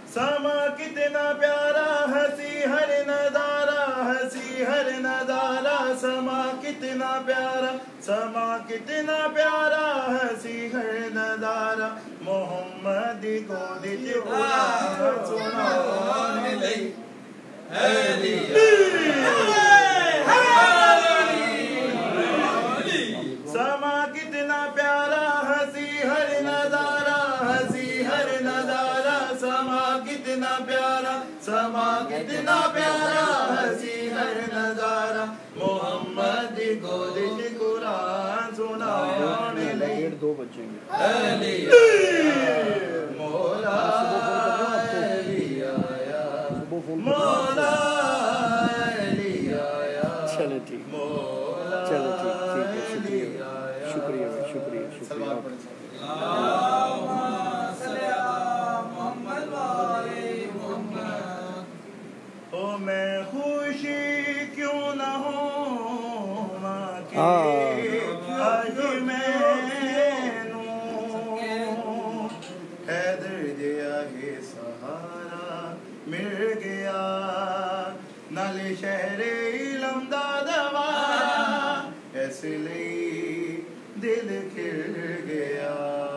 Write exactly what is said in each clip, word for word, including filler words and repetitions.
समा कितना प्यारा हंसी हर नजारा हंसी हर नजारा समा कितना प्यारा समा कितना प्यारा हंसी हर नजारा मोहम्मद को दिल सुनाने लगी समा कितना प्यारा हंसी हर नजारा हंसी हर नजारा समा कितना प्यारा समा कितना प्यारा हंसी हर नजारा मोहम्मद को दिल कुरान सुनाने लगी दो बचेंगे मौला मौला चलो ठीक चलो ठीक ठीक है शुक्रिया शुक्रिया शुक्रिया शुक्रिया ओ मैं खुशी क्यों न हो माँ के आज मैनू हैदर दिया है सहारा मिल गया नाले शहरे इलम दा दवारा इसलिए दिल खिल गया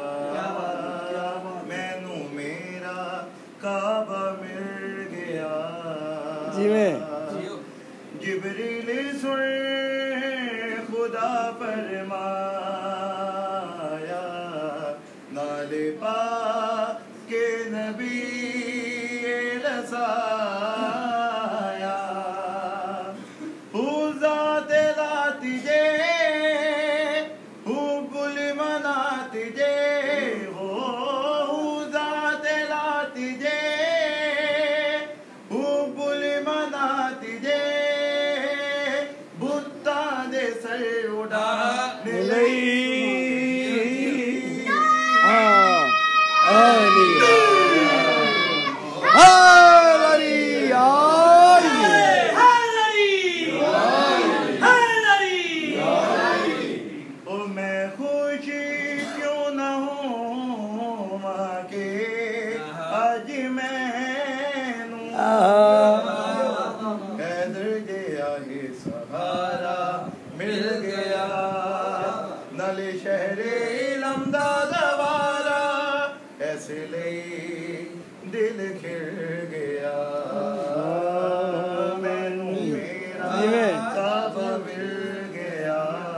मैनू मेरा काबा मिल गया जी में जिब्रील सुन खुदा फरमाया नाले पा के नबी रसाया हुज़ा दिलाती जे हुबुल मनाती जे हो हुज़ा दिलाती जे हुबुल मनाती जे बुत्ता दे सर उड़ाने लई हाँ अली दिल खिल गया मैनू मेरा काबा मिल गया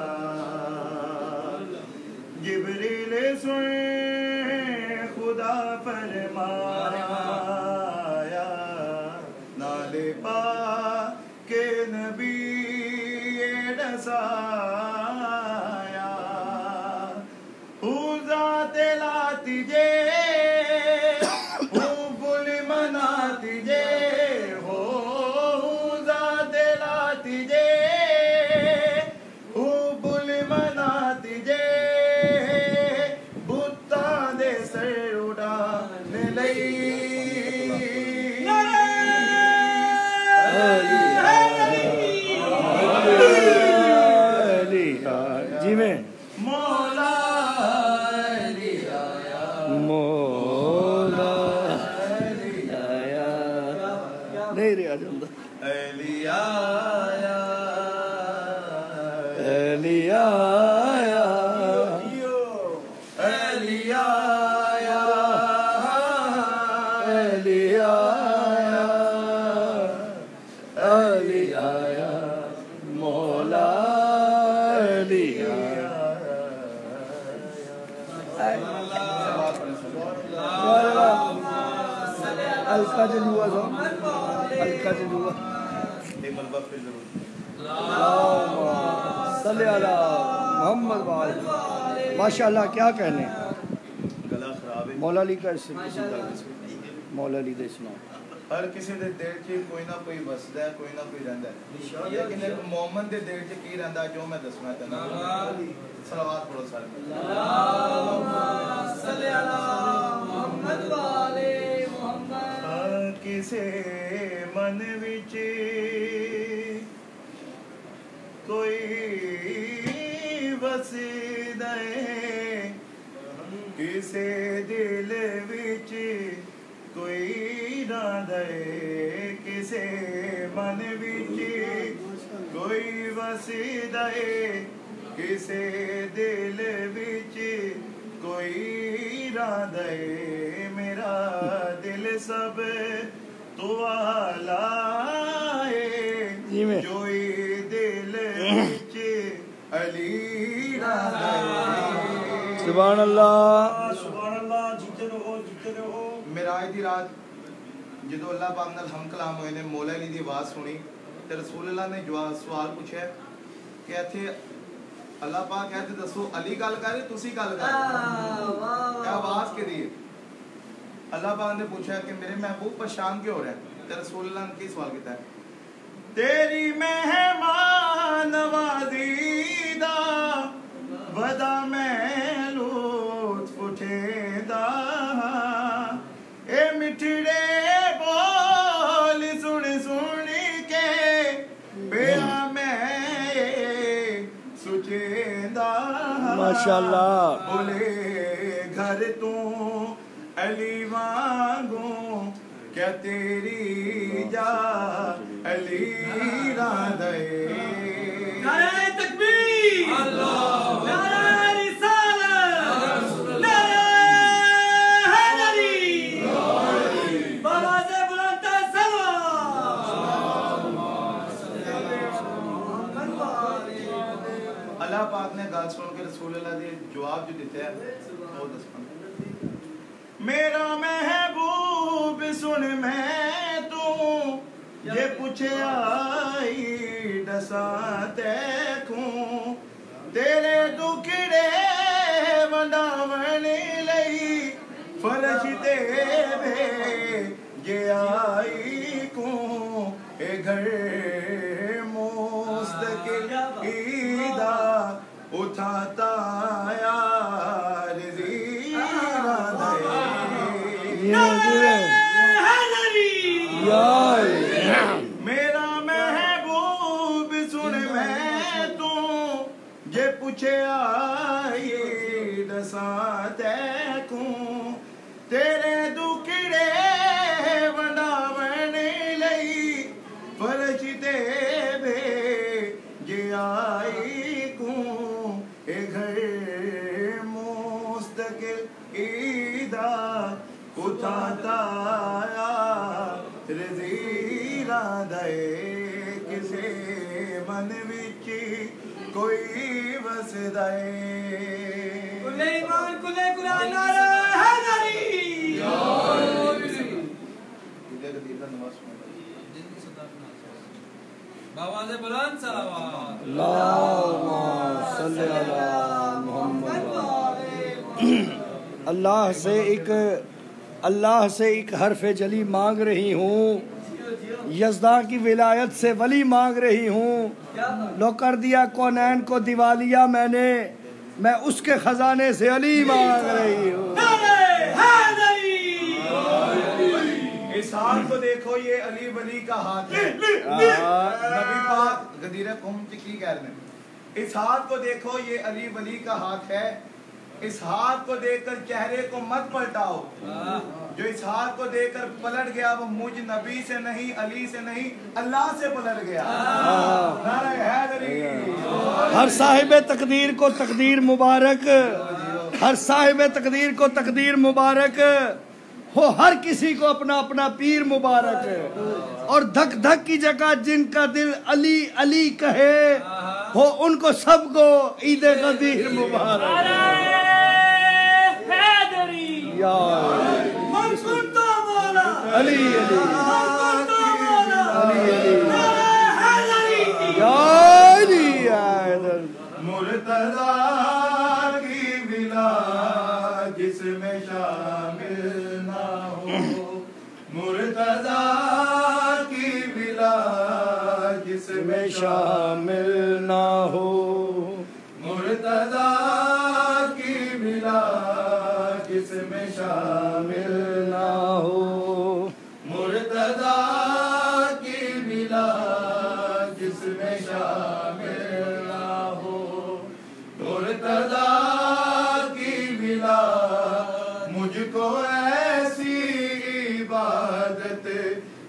जिब्रील सुन खुदा फरमाया नाले पा के नबी रसाया हुज़ा दिलाती जे जी में मौला मौला नहीं रे आजंदा अलिया अलिया अलिया अलिया अलिया मौला अलिया अलका जलुआ सो अलका जलुआ सल्ले अला मोहम्मद वाले माशाल्लाह क्या कहने गला खराब है मौला अली का इससे मौला अली दे सुना हर किसी दे दिल च कोई ना कोई वसदा है कोई ना कोई रहंदा है लेकिन एक मोहम्मद दे दिल च की रहंदा जो मैं दसना चाहना सलावत पढ़ो सारे अल्लाहुम्मा सल्ले अला मोहम्मद वाले मोहम्मद किसे मन विच कोई वसदा है किसे दिल विच कोई राधे किसे मन विच कोई वसदा है किसे दिल विच कोई राधे मेरा दिल सब तो वाला है जोई दिल विच अली राधे सुभान अल्लाह सुभान अल्लाह जीते रहो जीते रहो मेराज दी रात जदों अल्लाह पाक नाल हम कलाम होए ने मौला अली दी आवाज़ सुनी ते रसूल अल्लाह ने जवाब सवाल पूछा कि इत्थे अल्लाह पाक कहते दसो अली गल कर रहे तुसी गल कर रहे आवाज़ किहदी है अल्लाह पाक ने पूछा कि मेरे महबूब परेशान क्यों हो रहा है ते रसूल अल्लाह ने की सवाल किया है तेरी मेहमान नवाज़ी दा वदा मैं लुत्फ उठेदा ए मिठड़े बोल सुन सुन के बेड़ा मैं सुचेदा माशाअल्लाह बोले घर तू अली वांगू क्या तेरी जा अली राधे नारे तकबीर अल्लाह नारे रिसालत नारे हैदरी बाबा से बुलंद सलाम अल्लाह पाक ने गल सुन के रसूल अल्लाह दे जवाब जो दिते है वो दसना मेरा महबूब सुन मैं तू ये पूछे आई दसा देखूं तेरे दुखड़े वंडावन लई फर्श ते वे जे आई को ए घर मुस्तकिल ईदा उठाता यार मेरा महबूब सुन मैं तू जे पूछे आई दसा देखूं तेरे दुखड़े वंडावन लई फर्श ते वे जे आई को ए घर मुस्तकिल ईदा उठाता रज़ीरा दे किसे मन विच कोई वसदा है कुले ईमान कुले कुरान नारा हैदरी बाबा से बुलंद सलावत अल्लाहुम्मा सल्ली अला मुहम्मद अल्लाह से एक अल्लाह से एक हरफ जली मांग रही हूँ यज़दा की विलायत से वली मांग रही हूँ लो कर दिया कौनैन को दिवालिया मैंने मैं उसके खजाने से अली मांग रही हूँ इस हाथ को देखो ये अली वली का हाथ है नबी पाक गदीर कौम की कह रहे हैं इस हाथ को देखो ये अली वली का हाथ है इस हाथ को देखकर चेहरे को मत पलटाओ जो इस हाथ को देखकर पलट गया वो मुझ नबी से नहीं अली से नहीं अल्लाह से पलट गया नारे हैदरी हर साहिब तकदीर को तकदीर मुबारक हर साहिब तकदीर को तकदीर मुबारक हो हर किसी को अपना अपना पीर मुबारक और धक धक की जगह जिनका दिल अली अली कहे हो उनको सबको ईद गदीर मुबारक या अली अली अली अली या अली मुर्तज़ा की बिला जिसमें शामिल ना हो मुर्तज़ा की बिला जिसमें शामिल ना हो मुर्तज़ा की बिला जिसमें शामिल ना हो मुर्तज़ा की बिला जिसमें शामिल ना हो मुर्तज़ा की बिला मुझको ऐसी इबादत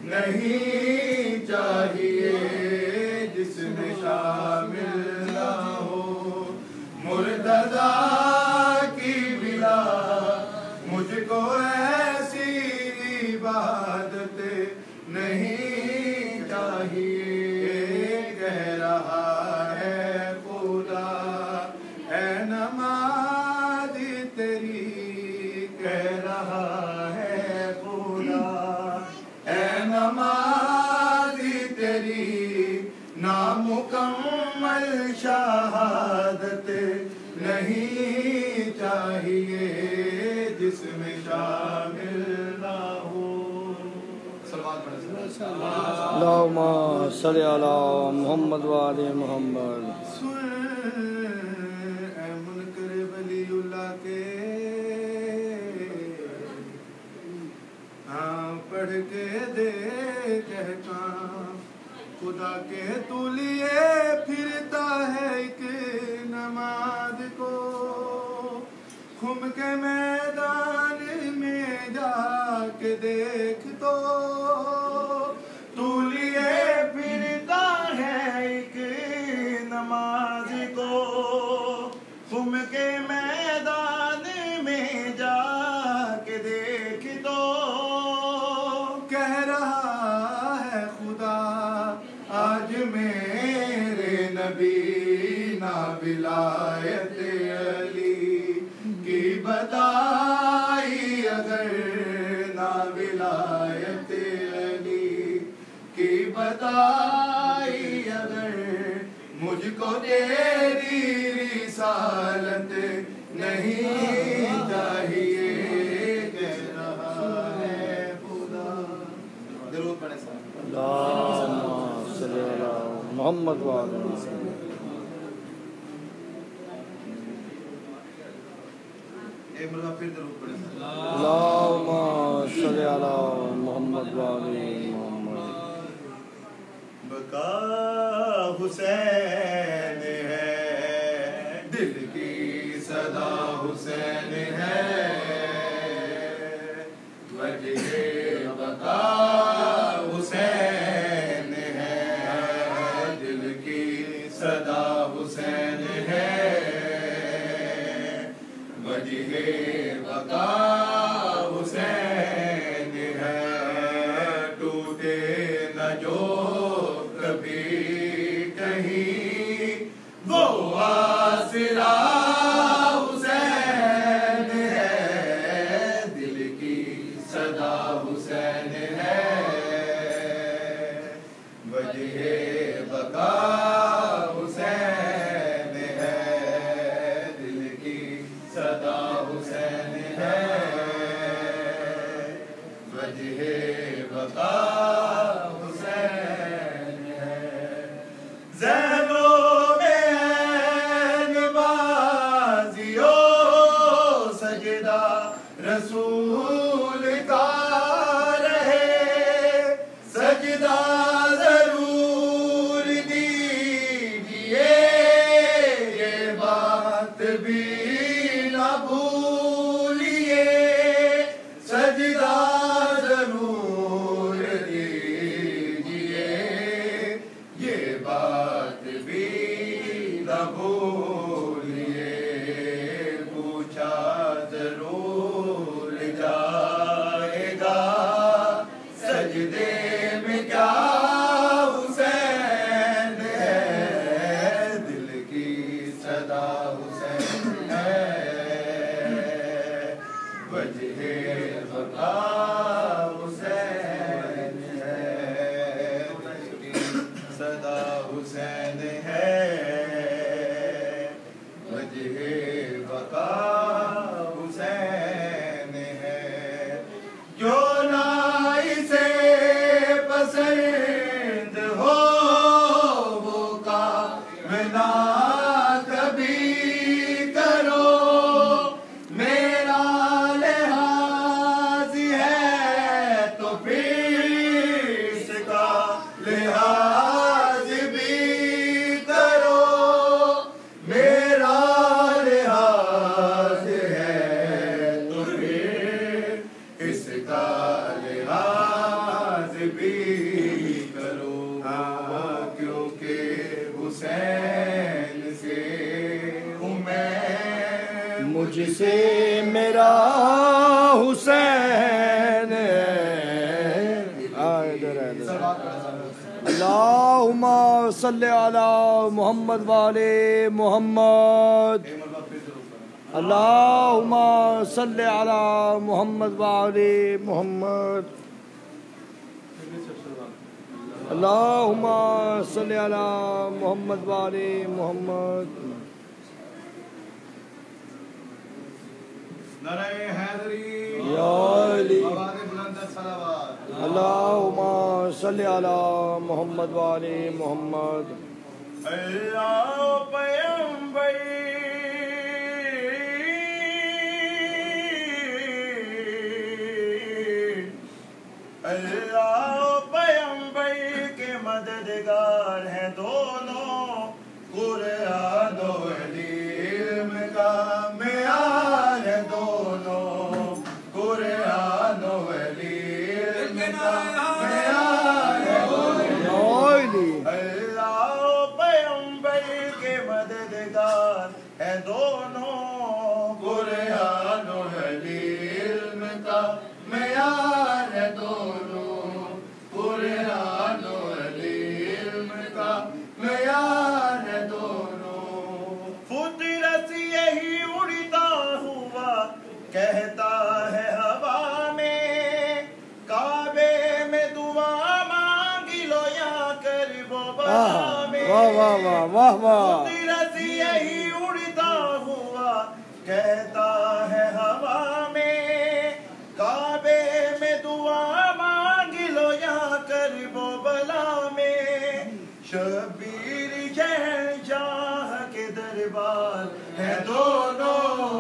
نہیں چاہیے جس میں شامل نہ ہو مرتضی کی بلا مجھ کو ایسی عبادت نہیں چاہیے کہہ رہا ہے خدا اے نماز تیری کہہ رہا ہے خدا اے نماز تیری نامکمل شہادت نہیں چاہیے جس میں شامل نہ ہو اللہم صلی علی محمد و آل محمد اے منکر ولی اللہ کے ہاں پڑھ کے دیکھ احکام خدا کے تو لیے پھرتا ہے ایک نماز کو خم کے میدان میں جا کے دیکھ تو تو لیے پھرتا ہے ایک نماز کو خم کے میدان میں جا کے دیکھ تو کہہ رہا ہے خدا آج میرے نبی نا ولایت علی کی بدائی اگر نا ولایت علی کی بدائی اگر مجھ کو تیری رسالت نہیں چاہیے کہہ رہا ہے خدا درود پڑھیں صاحب اللہم صلی علی محمد و آل محمد ایک مرتبہ پھر درود پڑھیں صاحب اللہم صلی علی محمد و آل محمد بقا حسین ہے دل کی صدا حسین ہے وجہ بقا حسین ہے دل کی صدا حسین ہے وجہ بقا حسین ہے ٹوٹے نہ جو کبھی کہیں وہ آسرا حسین ہے دل کی صدا حسین ہے وجہ بقا حسین ہے دل کی صدا حسین ہے وجہ بقا حسین ہے ذہنوں میں نمازیوں سجدہ رسول کا رہے سجدہ ضرور دیجیے یہ بات بھی نہ بھولیے سجدہ ضرور دیجیے یہ بات بھی نہ بھولیے پوچھا ضرور جائے گا سجدے میں کیا حسین ہے دل کی صدا حسین ہے وجہ بقا حسین ہے صدا حسین ہے وجہ بقا حسین ہے جو نہ اسے پسند ہو وہ کام نہ کبھی کرو میرا لحاظ ہے تو پھر اس کا لحاظ بھی کرو میرا لحاظ ہے تو پھر اس کا لحاظ بھی کرو کیونکہ حسین سے ہوں میں مجھ سے میرا حسین اللہم صلی علی محمد والے محمد اللہم صلی علی محمد والے محمد اللہم صلی علی محمد والے محمد نعرہ حیدری یا علی آواز بلند صلوات اللہم صلی علی محمد والے محمد اللہ پیغمبر اللہ پیغمبر کے مددگار ہیں دونوں قرآن و علم کا معیار ہے دونوں قرآن و علم کا معیار ہے دونوں اللہ پیغمبر کے مددگار ہیں دونوں قرآن و علم کا معیار ہے دونوں قرآن و علم کا معیار ہے دونوں فطرت یہی اڑتا ہوا کہتا ہے ہوا میں کعبے میں دعا مانگی لو یا کربو بلا میں واہ واہ واہ واہ واہ فطرت یہی اڑتا ہوا کہتا ہے ہوا میں کعبے میں دعا مانگی لو یا کربو بلا میں شبیر جہاں کے دربار ہے دونوں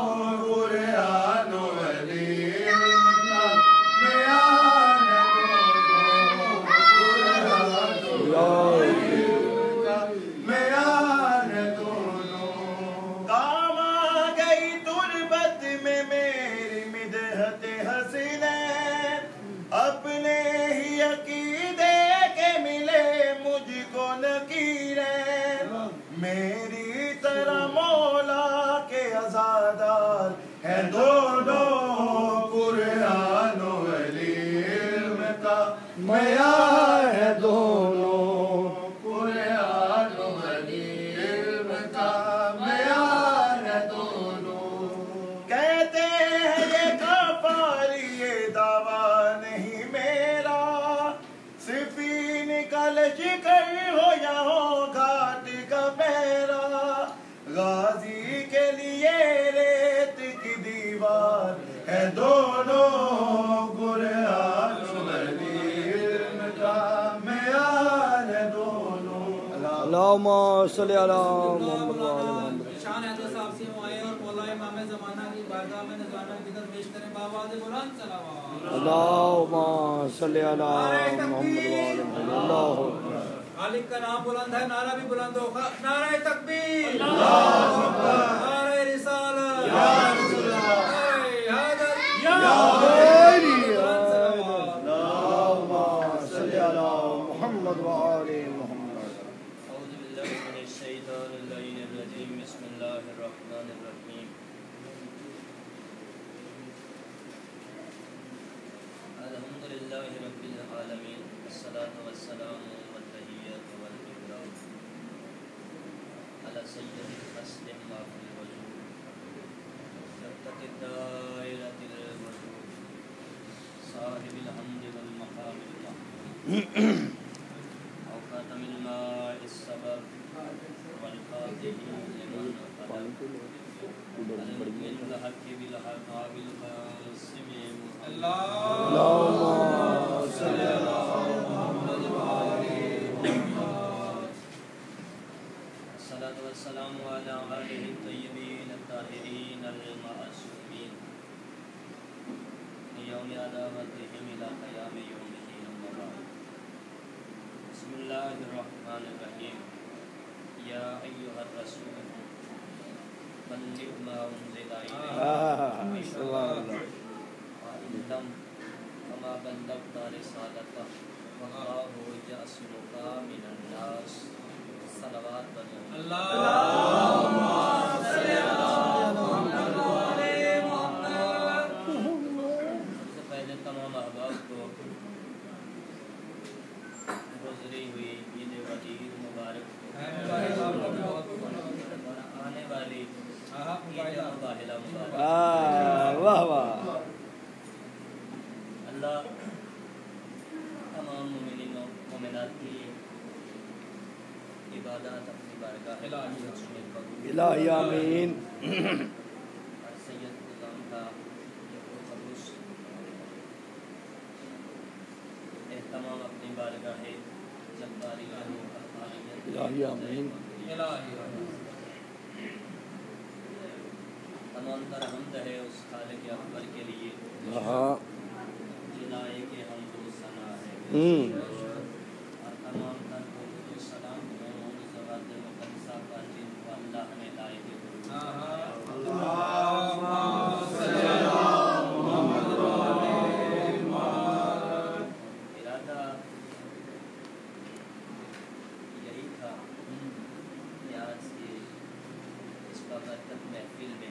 قرآن و علم کا معیار ہے دونوں قرآن و علم کا معیار ہے دونوں کام آ گئی تربت میں میری مدحت حسنین اپنے ہی عقیدے کے ملے مجھ کو نکیریں میری طرح مولا کے عزادار ہے دونوں قرآن و علم کا معیار ہے دونوں قرآن و علم کا معیار ہے دونوں کہتے ہیں یہ کفاری یہ دعویٰ نہیں میرا صفی نکل شکر ہو یا ہو گھاٹ کا پیرا غازی کے لیے ریت کی دیوار ہے دونوں قرآن و علم کا معیار ہے دونوں اللہم صلی علی محمد والے محمد شان حیدر صاحب سے آئے اور مولا امام زمانہ کی بارگاہ میں نذرانہ کی طرف پیش کریں بآواز بلند صلوات اللہم صلی علی محمد والے محمد اللہ خالق کا نام بلند ہے نعرہ بھی بلند ہوگا نعرہ تکبیر نعرہ رسالت یا رسول اللہ حیدر یا اللہم صلی علی محمد والے محمد اعوذ باللہ من الشیطان اللعین الرجیم بسم اللہ الرحمن الرحیم الحمدللہ رب العالمین والصلاة والسلام والتحیات والإکرام علی سید الحسن ما فی الوجود شرطت الدائرۃ الوجود صاحب الحمد والمقام المحمود او خاتم الماء السبب والفاتح لمن المؤمن الحق بالحق بالقاسم اللہم صلی علی محمد والے محمد الصلاة والسلام على آله الطيبين الطاهرين المعصومين يوم عداوتهم إلى قيام يوم الدين أما بعد بسم الله الرحمن الرحيم يا أيها الرسول بلغ ما أنزل إليك سبحان اللہ وإن لم فما بلغت رسالته वल्लाहु यअस्मुका मिनन्नास सलवात पढ़ो अल्लाहुम्मा सल्ली अला मुहम्मद व आले मुहम्मद। सबसे पहले तमाम अहबाब को गुजरी हुई ईद वजीर मुबारक और आने वाली ईद मुबाहिला मुबारक। वाह वाह। अल्लाह तमाम मोमिनीनों मोमिनात की इबादत अपनी बारगाह में कबूल इलाही आमीन। और सैयद गुलाम का खबूस एहतमाम अपनी बारगाह जब्बारी इलाही आमीन। तमाम तर हमद है उस खालिक अकबर के लिए हाँ जिलाए के हम दो सना है हम्म और तमाम तर को सलाम हो उन ज़वात मुक़द्दसा का जिनको अल्लाह ने लाए के इरादा यही था कि आज के इस बरकत महफिल में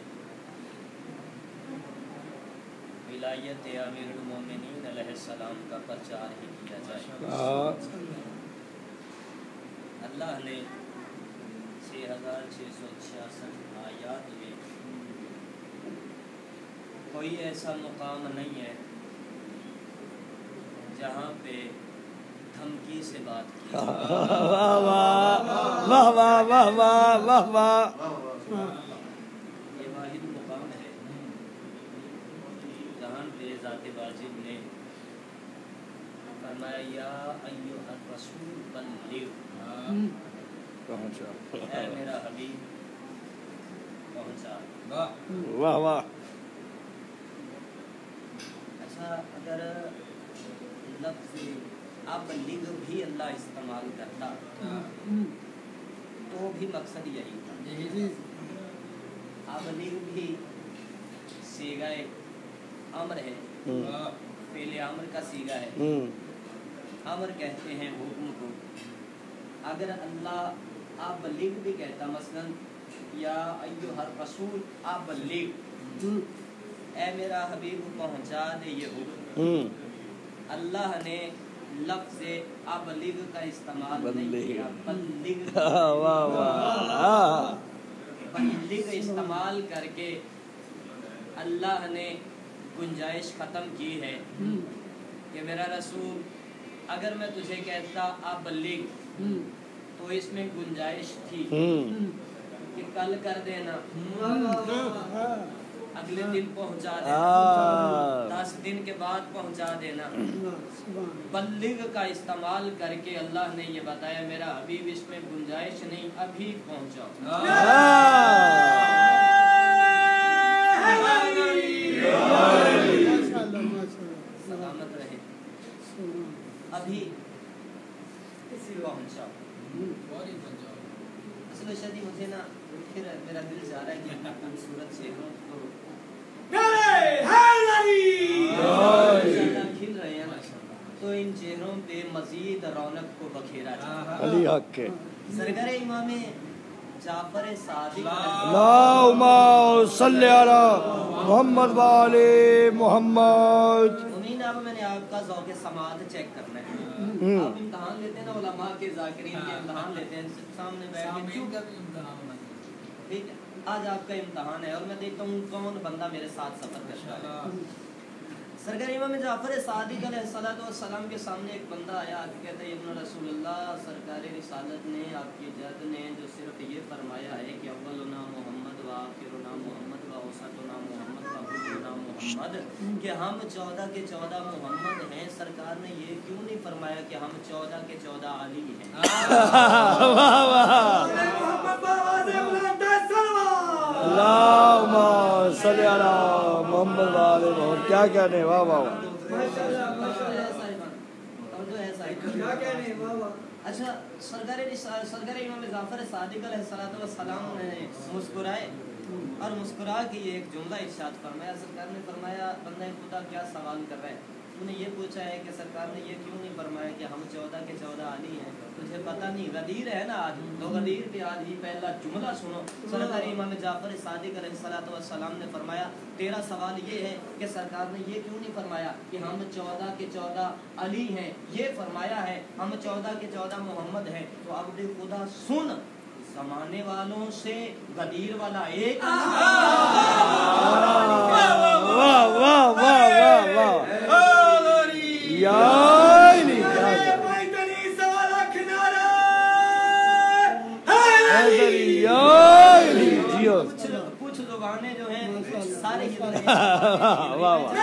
विलायत अमीरुल मोमिनीन अलैहिस्सलाम का प्रचार ही किया जाए। हाँ अल्लाह ने छः हज़ार छः सौ छियासठ आयात में कोई ऐसा मुकाम नहीं है जहाँ पे धमकी से बात की वाह वाह वाह वाह वाह वाह वाह वाह। ये वाहिद मुकाम है जहाँ पे ज़ात वाजिब ने फरमाया या अय्युहर रसूल बल्लिग पहुंचा ऐ मेरा हबीब पहुंचा। वाह वाह। अच्छा अगर लफ्ज़ अबलिग भी अल्लाह इस्तेमाल करता तो भी मकसद यही था। अबलिग भी सीगाए अमर है, पहले अमर का सीगा है। हम्म अमर कहते हैं हुक्म को। अगर अल्लाह अबलिग भी कहता मसलन या अय्युहर रसूल अबलिग ऐ मेरा हबीब पहुंचा दे ये हुक्म, हम्म अल्लाह ने लफ्ज़ अबलिग का इस्तेमाल नहीं किया, बल्लिग वाह वाह। बल्लिग इस्तेमाल करके अल्लाह ने गुंजाइश ख़त्म की है कि मेरा रसूल अगर मैं तुझे कहता अबलिग तो इसमें गुंजाइश थी कि कल कर देना, अगले दिन पहुंचा देना, दस दिन के बाद पहुंचा देना। बल्लिग का इस्तेमाल करके अल्लाह ने ये बताया मेरा हबीब इसमें गुंजाइश नहीं, अभी पहुंचाओ। सलामत रहे, अभी पहुंचाओ। असल शादी मुझे ना फिर मेरा दिल चाह रहा है कि खूबसूरत चेहरों को खिल रहे हैं ना, तो इन चेहरों पे मजीद रौनक को बखेरा जाए। अली हक के सरगर इमाम जाफर सादिक अल्लाहुम्मा सल्ली अला मुहम्मद व आले मुहम्मद। उन्हीं नाम मैंने आपका ज़ौक़ समाअत चेक करना है। आप इम्तहान लेते हैं ना उलमा के ज़ाकिरीन के इम्तहान लेते हैं सामने बैठ के, ठीक है आज आपका इम्तहान है और मैं देखता हूँ कौन बंदा मेरे साथ सफ़र करता है। सरकार इमाम जाफर सादिक अलैहिस्सलाम के सामने एक बंदा आया, कहता है इब्न रसूलुल्लाह सरकार रिसालत ने आपकी जद ने जो सिर्फ ये फरमाया है कि अव्वलुना मोहम्मद व आखिरुना मोहम्मद व औसतुना मोहम्मद व हुद्दुना मोहम्मद, कि हम चौदह के चौदह मोहम्मद हैं। सरकार ने ये क्यों नहीं फरमाया कि हम चौदह के चौदह अली हैं? अल्लाहुम्मा सल्ली अला मुहम्मद व आले मुहम्मद। क्या कहने, वाह वाह वाह। अच्छा सरकार सरकार इमाम जाफर सादिक अलैहिस्सलाम ने मुस्कुराए और मुस्कुरा के ये एक जुमला इरशाद फरमाया। सरकार ने फरमाया बंदा खुदा क्या सवाल कर रहा है? ने ये पूछा है कि सरकार ने ये क्यों नहीं फरमाया कि हम चौदह के चौदह अली हैं, तुझे पता नहीं गदीर है ना आज, तो गदीर पे आज ही पहला जुमला सुनो। सरकार इमाम जाफर सादिक अलैहिस्सलातु वस्सलाम ने फरमाया, तेरा सवाल ये है कि सरकार ने ये क्यों नहीं फरमाया कि हम चौदह के चौदह अली हैं, ये फरमाया है हम चौदह के चौदह मोहम्मद हैं। तो अब भी खुदा सुन, समाने वालों से गदीर वाला एक, वाह वाह वाह वाह वाह, या अली, या अली, जियो। कुछ जुबानें जो हैं सारे हिल रहे हैं। वाह वाह,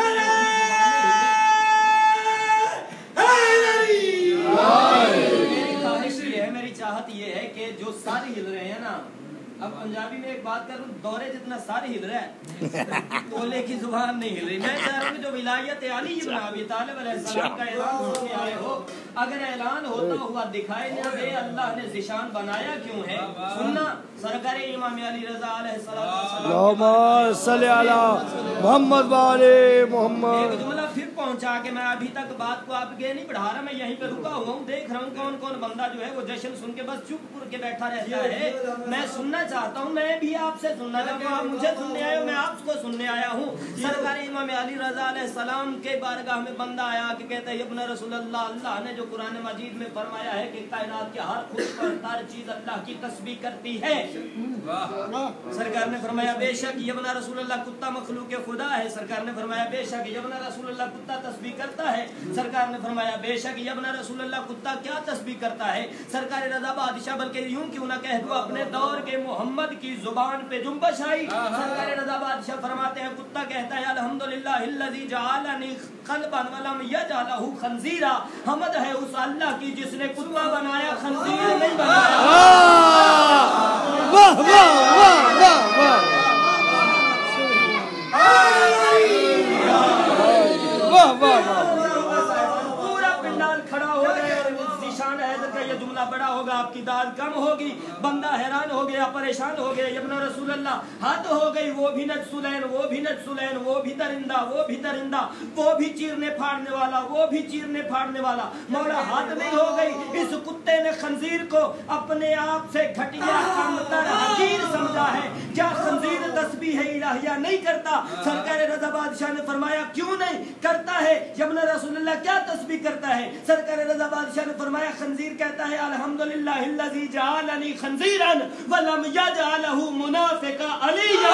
मेरी ख्वाहिश ये है, मेरी चाहत ये है कि जो सारे हिल रहे हैं ना, अब पंजाबी में एक बात करूं, दौरे जितना सारे हिल रहा है ओले की जुबान नहीं हिल रही। मैं चाह रहा हूं कि जो विलायत अली इब्न अबी तालिब अलैहिस्सलाम का ऐलान सुनने आए हो, अगर ऐलान होता हुआ दिखाई न दे अल्लाह ने ज़िशान बनाया क्यों है, सुनना। सरकार इमाम अली रज़ा अलैहिस्सलाम मोहम्मद वाले मोहम्मद, एक जुमला फिर पहुंचा के मैं अभी तक बात को आपके नहीं बढ़ा रहा, मैं यहीं पे रुका हुआ हूँ, देख रहा हूँ कौन कौन बंदा जो है वो जश्न सुन के बस चुप करके बैठा रहता है। मैं सुनना चाहता हूँ, मैं भी आपसे सुनना चाहता हूँ, आप मुझे सुनने आए हो, मैं आपको सुनने आया हूँ। सरकार इमाम अली रज़ा अलैहिस्सलाम के बारगाह में बंदा आया कि कहता है इब्न रसूल अल्लाह, अल्लाह ने जो कुरान मजीद में फरमाया है कि कायनात के हर खुद पर हर चीज अल्लाह की तस्बीह करती है। सरकार ने फरमाया बेशक इब्न रसूल अल्लाह कुत्ता मखलूक खुदा है। सरकार ने फरमाया बेशक इब्न रसूल अल्लाह कुत्ता तस्बीह करता है। सरकार ने फरमाया बेशक इब्न रसूल अल्लाह कुत्ता क्या तस्बीह करता है। सरकार रज़ा बादशाह बल्कि यूं क्यों ना कह दो, अपने दौर के मोहम्मद की जुबान पे जुम्बश आई। सरकार रज़ा बादशाह फरमाते हैं कुत्ता कहता है अल्हम्दुलिल्लाहिल्लज़ी जअलनी क़ल्बन व लम यजअलहु खंजीरा, हमद है उस अल्लाह की जिसने कुत्ता बनाया खंजीर नहीं बनाया। वाह वाह वाह वाह वाह वाह वाह वाह, पूरा पिंडाल खड़ा हो गया और ज़िशान हैदर का ये जुमला बड़ा होगा, आपकी दाद कम होगी। बंदा हैरान हो गया, परेशान हो गया, इब्न रसूल अल्लाह हद हो गई, वो भी नजसुलैन, वो भी नजसुलैन, वो भी दरिंदा, वो भी दरिंदा, वो भी चीरने फाड़ने वाला, वो भी चीरने फाड़ने वाला। मौला हद नहीं हो गई, इस कुत्ते ने खंजीर को अपने आप से घटिया कमतर हकीर समझा है। क्या खंजीर तस्बीह इलाहिया नहीं करता? सरकार रज़ा बादशाह ने फरमाया क्यों नहीं करता है? इब्न रसूल अल्लाह क्या तस्बीह करता है? सरकार रज़ा बादशाह ने फरमाया खंजीर कहता है अल्हम्दुलिल्लाहिल्लज़ी जअलनी खंजीरन व लम यजअलहु मुनाफिका अलिया।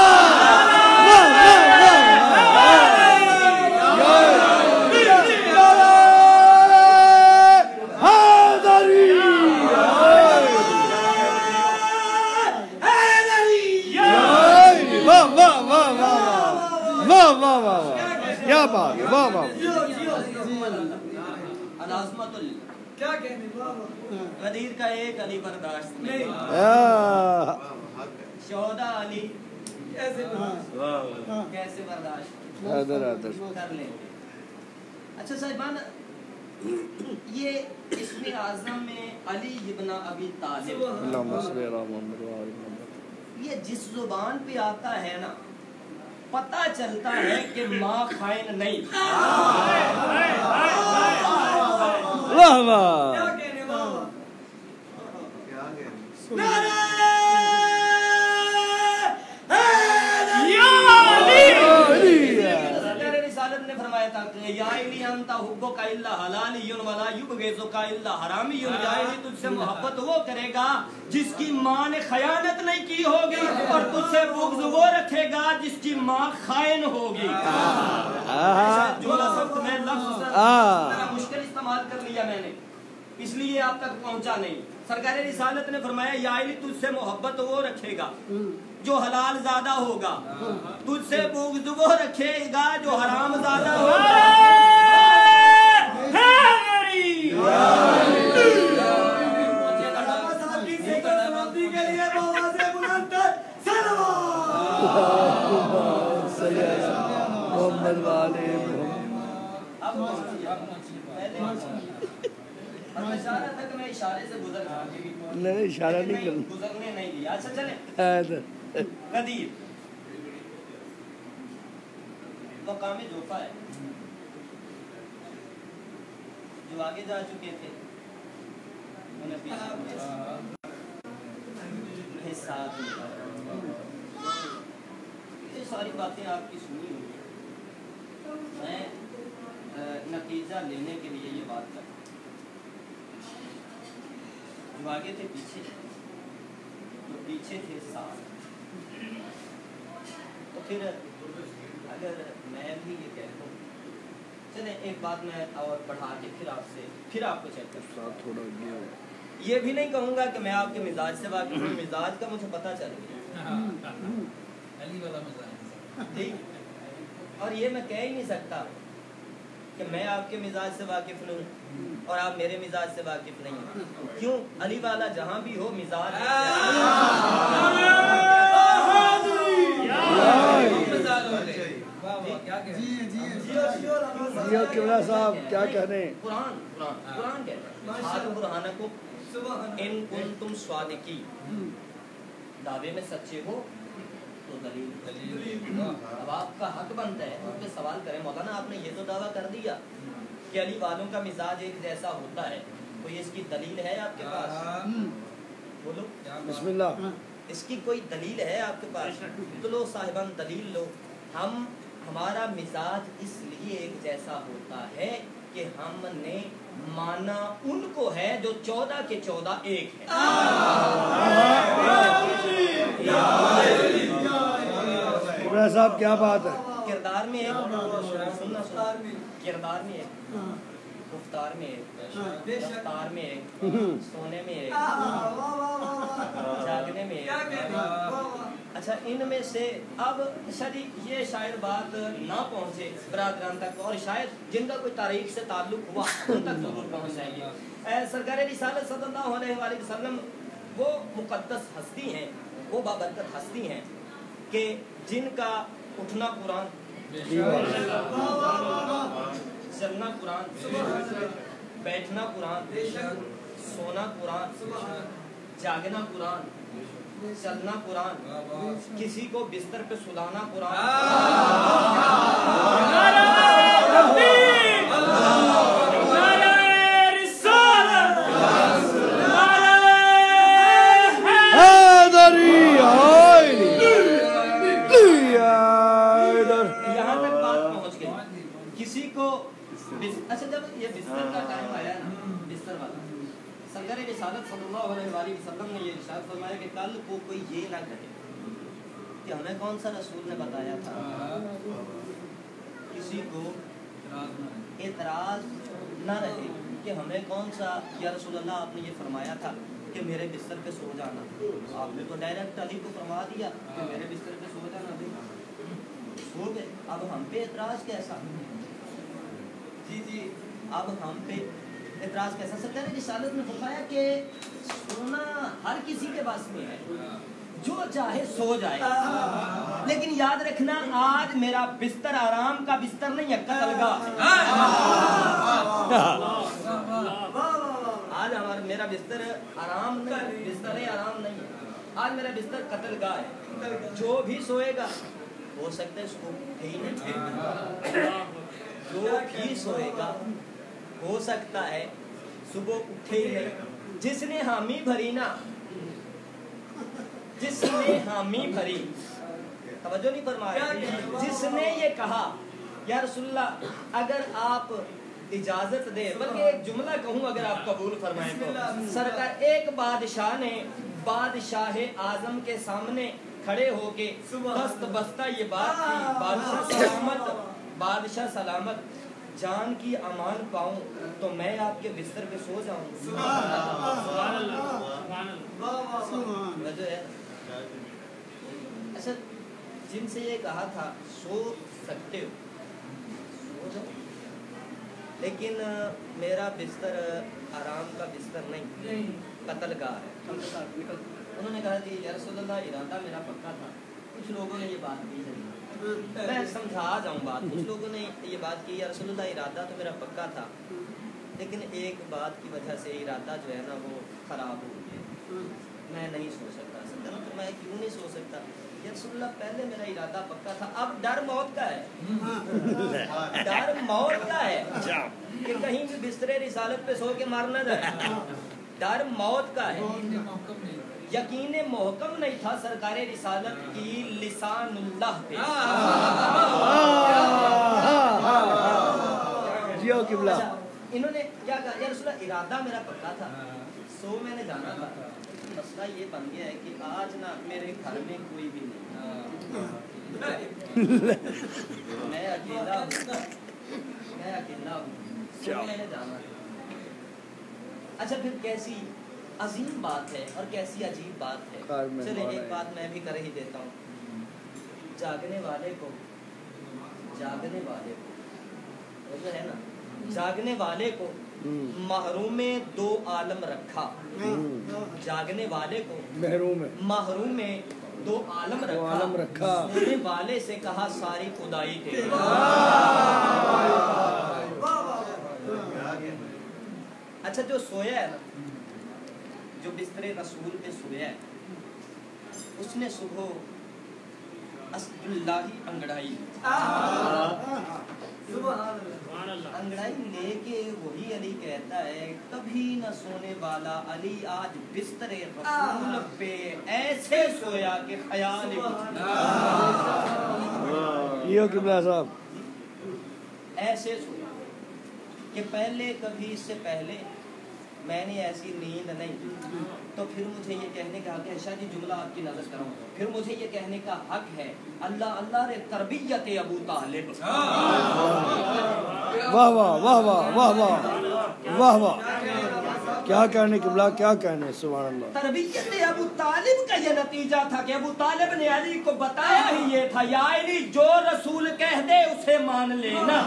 क्या बात, वाह वाह, क्या कहने गदीर का एक अली बर्दाश्त नहीं, चौदह अली कैसे कैसे बर्दाश्त कर लेंगे? अच्छा साहिबान, ये इसमें आज़म में अली इब्न अबी तालिब, ये जिस जुबान पे आता है ना, पता चलता है कि माँ खाइन नहीं। वाह वाह, क्या कहने वाला? ने फरमाया था या इली अंता हुब्बुका इल्ला हलालियुन वला युबग़िज़ुका इल्ला हरामियुन, या इली तुझसे मोहब्बत वो करेगा जिसकी माँ ने खयानत नहीं की होगी, और तुझसे बुग़्ज़ वो रखेगा जिसकी माँ खाइन होगी। जुमला सख्त में लफ्ज़ मुश्किल इस्तेमाल कर लिया मैंने, इसलिए आप तक पहुंचा नहीं। सरकार रिसालत ने फरमाया या इली तुझसे मोहब्बत वो रखेगा जो हलाल ज्यादा होगा, तुझसे बुग़्ज़ वो रखेगा जो हराम ज्यादा होगा। मोहम्मद वाले मैं इशारे से गुजर नहीं, इशारा नहीं करना, गुजरने नहीं दिया। अच्छा चले गदीर मकाम जोफा है, जो आगे जा चुके थे उन्हें पीछे हिस्सा ये सारी बातें आपकी सुनी हुई। मैं नतीजा लेने के लिए ये बात कर जो आगे थे पीछे जो पीछे थे साथ। तो फिर अगर मैं भी ये कह दूँ, चले एक बात मैं और बढ़ा के फिर आपसे फिर आपको चेक कर थोड़ा ये भी नहीं कहूँगा कि मैं आपके मिजाज से वाकिफ हूँ, मिजाज का मुझे पता चल गया ठीक। और ये मैं कह ही नहीं सकता कि मैं आपके मिजाज से वाकिफ नहीं और आप मेरे मिजाज से वाकिफ नहीं। क्यों? अली वाला जहाँ भी हो मिजाज साहब क्या कह रहे हैं? कुरान कुरान कुरान कहता है इन कुंतुम स्वादिकी, दावे में सच्चे हो तो दलील। अब आपका हक बनता है उस पर सवाल करें, मौलाना आपने ये तो दावा कर दिया कि अली वालों का मिजाज एक जैसा होता है, कोई इसकी दलील है आपके पास? बोलो बिस्मिल्लाह। इसकी कोई दलील है आपके पास? तो लो साहिबान दलील लो। हम हमारा मिजाज इसलिए एक जैसा होता है कि हमने माना उनको है जो चौदह के चौदह एक है। साहब क्या बात है? किरदार में एक सुनना सुनना किरदार में एक, गुफ्तार में एक, रफ्तार में एक, सोने में एक, जागने में एक। अच्छा इनमें से अब शायद ये शायद बात ना पहुँचे बरादरान तक और शायद जिनका कोई तारीख से ताल्लुक हुआ उन तक जरूर पहुँच जाएंगे। सरकार रिसालत सल्लल्लाहु अलैहि वसल्लम वो मुकद्दस हस्ती हैं, वो बाबरकत हस्ती हैं कि जिनका उठना कुरान, चलना कुरान, बैठना कुरान, सोना कुरान, जागना कुरान, चलना कुरान, किसी को बिस्तर पे सुलाना कुरान। यहाँ तक बात पहुँच गई। किसी को अच्छा जब ये बिस्तर का टाइम आया ना, बिस्तर वाला सरकार रिसालत सल्लल्लाहु अलैहि वसल्लम ने ये इरशाद फरमाया कि कल को कोई ये ना कहे कि हमें कौन सा रसूल ने बताया था। किसी को एतराज ना रहे कि हमें कौन सा या रसूल अल्लाह आपने ये फरमाया था कि मेरे बिस्तर पे सो जाना। आपने तो डायरेक्ट अली को फरमा दिया कि मेरे बिस्तर पे सो जाना, सो गए। अब हम पे एतराज कैसा? जी जी अब हम पे एतराज कैसा? सरकार रिसालत ने फरमाया कि सोना हर किसी के पास में है, जो चाहे सो जाए, लेकिन याद रखना आज मेरा बिस्तर आराम का बिस्तर नहीं है, कत्लगाह है। आज हमारा मेरा बिस्तर आराम नहीं, बिस्तर आराम नहीं है, आज मेरा बिस्तर कत्लगाह है। जो भी सोएगा हो सकता है इसको ही नहीं, जो भी सोएगा हो सकता है सुबह उठे ही नहीं। जिसने हामी भरी ना, जिसने हामी भरी, तवज्जो नहीं फरमाया, जिसने ये कहा या रसूलल्लाह अगर आप इजाजत दे, बल्कि एक जुमला कहूँ अगर आप कबूल फरमाएं तो, सरकार एक बादशाह ने बादशाह आजम के सामने खड़े होके दस्त बस्ता ये बात की, बादशाह सलामत, बादशाह सलामत, जान की अमान पाऊं तो मैं आपके बिस्तर पे सो जाऊं। अच्छा जिनसे ये कहा था सो सकते हो सो जाओ, लेकिन मेरा बिस्तर आराम का बिस्तर नहीं, कत्लगाह है। उन्होंने कहा कि या रसूलल्लाह इरादा मेरा पक्का था। कुछ लोगों ने ये बात की है, मैं समझा जाऊँ बात। कुछ लोगों ने ये बात की या रसूलल्लाह इरादा तो मेरा पक्का था, लेकिन एक बात की वजह से इरादा जो है ना वो खराब हो गया, मैं नहीं सो सकता। सर मैं क्यों नहीं सो सकता? یا رسول اللہ پہلے میرا ارادہ پکا تھا، اب ڈر موت کا ہے، ڈر موت کا ہے کہ کہیں بھی بستر رسالت پہ سو کے مارنا جائے، ڈر موت کا ہے۔ یقین محکم نہیں تھا سرکار رسالت کی لسان اللہ پہ، اچھا انہوں نے کیا کہا یا رسول اللہ ارادہ میرا پکا تھا، سو میں نے جانا تھا، مسئلہ یہ بن گیا ہے کہ آج نا میرے گھر میں کوئی بھی نہیں، میں اکیلا ہوں، میں اکیلا ہوں، سو میں نے جانا تھا۔ اچھا پھر کیسی عظیم بات ہے اور کیسی عجیب بات ہے، چلے ایک بات میں بھی کر ہی دیتا ہوں، جاگنے والے کو جاگنے والے کو جو ہے نا جاگنے والے کو محروم دو عالم رکھا، جاگنے والے کو محروم محروم دو عالم رکھا، سونے والے سے کہا ساری خدائی تیری۔ اچھا جو سویا ہے نا، جو بستر رسول پہ سویا ہے، اس نے صبح اسد اللہ انگڑائی انگڑائی لے کے وہی علی کہتا ہے کبھی نہ سونے والا علی آج بستر رسول پہ ایسے سویا کہ خیال یہ قبلہ صاحب ایسے سویا کہ پہلے کبھی اس سے پہلے میں نے ایسی نیند نہیں، تو پھر مجھے یہ کہنے کا حق ہے، شاہ جی جملہ آپ کی نظر کروں، پھر مجھے یہ کہنے کا حق ہے اللہ اللہ رے تربیت ابو طالب، واہ واہ واہ واہ واہ واہ واہ واہ، کیا کہنے قبلہ کیا کہنے، سبحان اللہ۔ تربیت ابو طالب کا یہ نتیجہ تھا کہ ابو طالب نے علی کو بتایا ہی یہ تھا، یا علی جو رسول کہہ دے اسے مان لینا،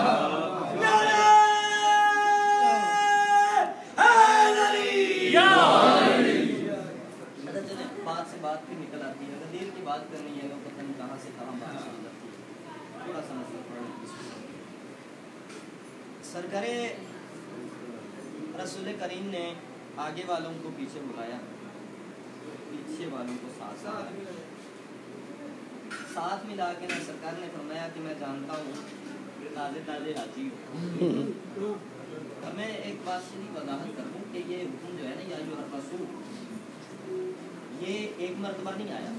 بات سے بات بھی نکل آتی ہے، اگر دیر کی بات کرنی ہے تو پتہ نہیں کہاں سے کہاں بات چل جاتی ہے، تھوڑا سا مسئلہ پڑھنا۔ سرکار رسول کریم نے آگے والوں کو پیچھے بلایا، پیچھے والوں کو ساتھ ملایا، ساتھ ملا کے نا سرکار نے فرمایا کہ میں جانتا ہوں تازے تازے حاجی ہو، میں ایک بات سے نہیں وضاحت کر دوں کہ یہ حکم جو ہے نا یا جو رسول یہ ایک مرتبہ نہیں آیا،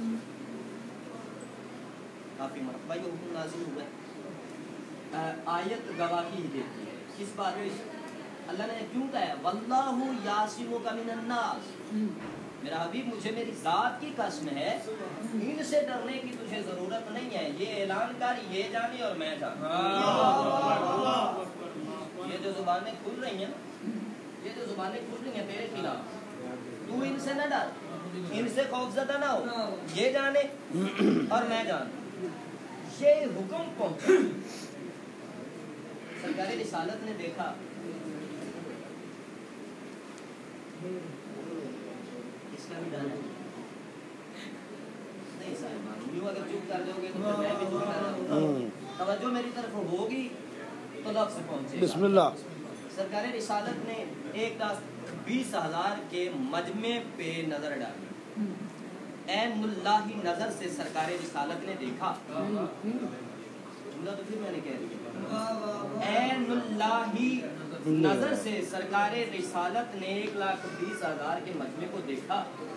کافی مرتبہ یہ حکم نازل ہوا ہے، آیت گواہی دیتی ہے کس بات پہ؟ اللہ نے کیوں کہا ہے واللہ یعصمک من الناس، میرا حبیب مجھے میری ذات کی قسم ہے ان سے ڈرنے کی تجھے ضرورت نہیں ہے، یہ اعلان کر یہ جانے اور میں جانے، یہ جو زبانیں کھل رہی ہیں یہ جو زبانیں کھل رہی ہیں تیرے خلاف، تو ان سے نہ ڈر، ان سے خوف زدہ نہ ہو، یہ جانے اور میں جانے، یہ حکم پہنچا۔ سرکار رسالت نے دیکھا اس کا بھی ڈالا نہیں صاحب، یوں اگر چپ کر دو گے تو میں بھی چپ کر دوں گا، توجہ میری طرف ہوگی تو لفظ پہنچے گا۔ بسم اللہ۔ سرکار رسالت نے ایک لاکھ بیس ہزار کے مجمع پہ نظر ڈالی، این اللہ نظر سے سرکار رسالت نے دیکھا، جملہ تو پھر میں نے کہہ دیا، این اللہ نظر سے سرکار رسالت نے ایک لاکھ بیس ہزار کے مجمع کو دیکھا،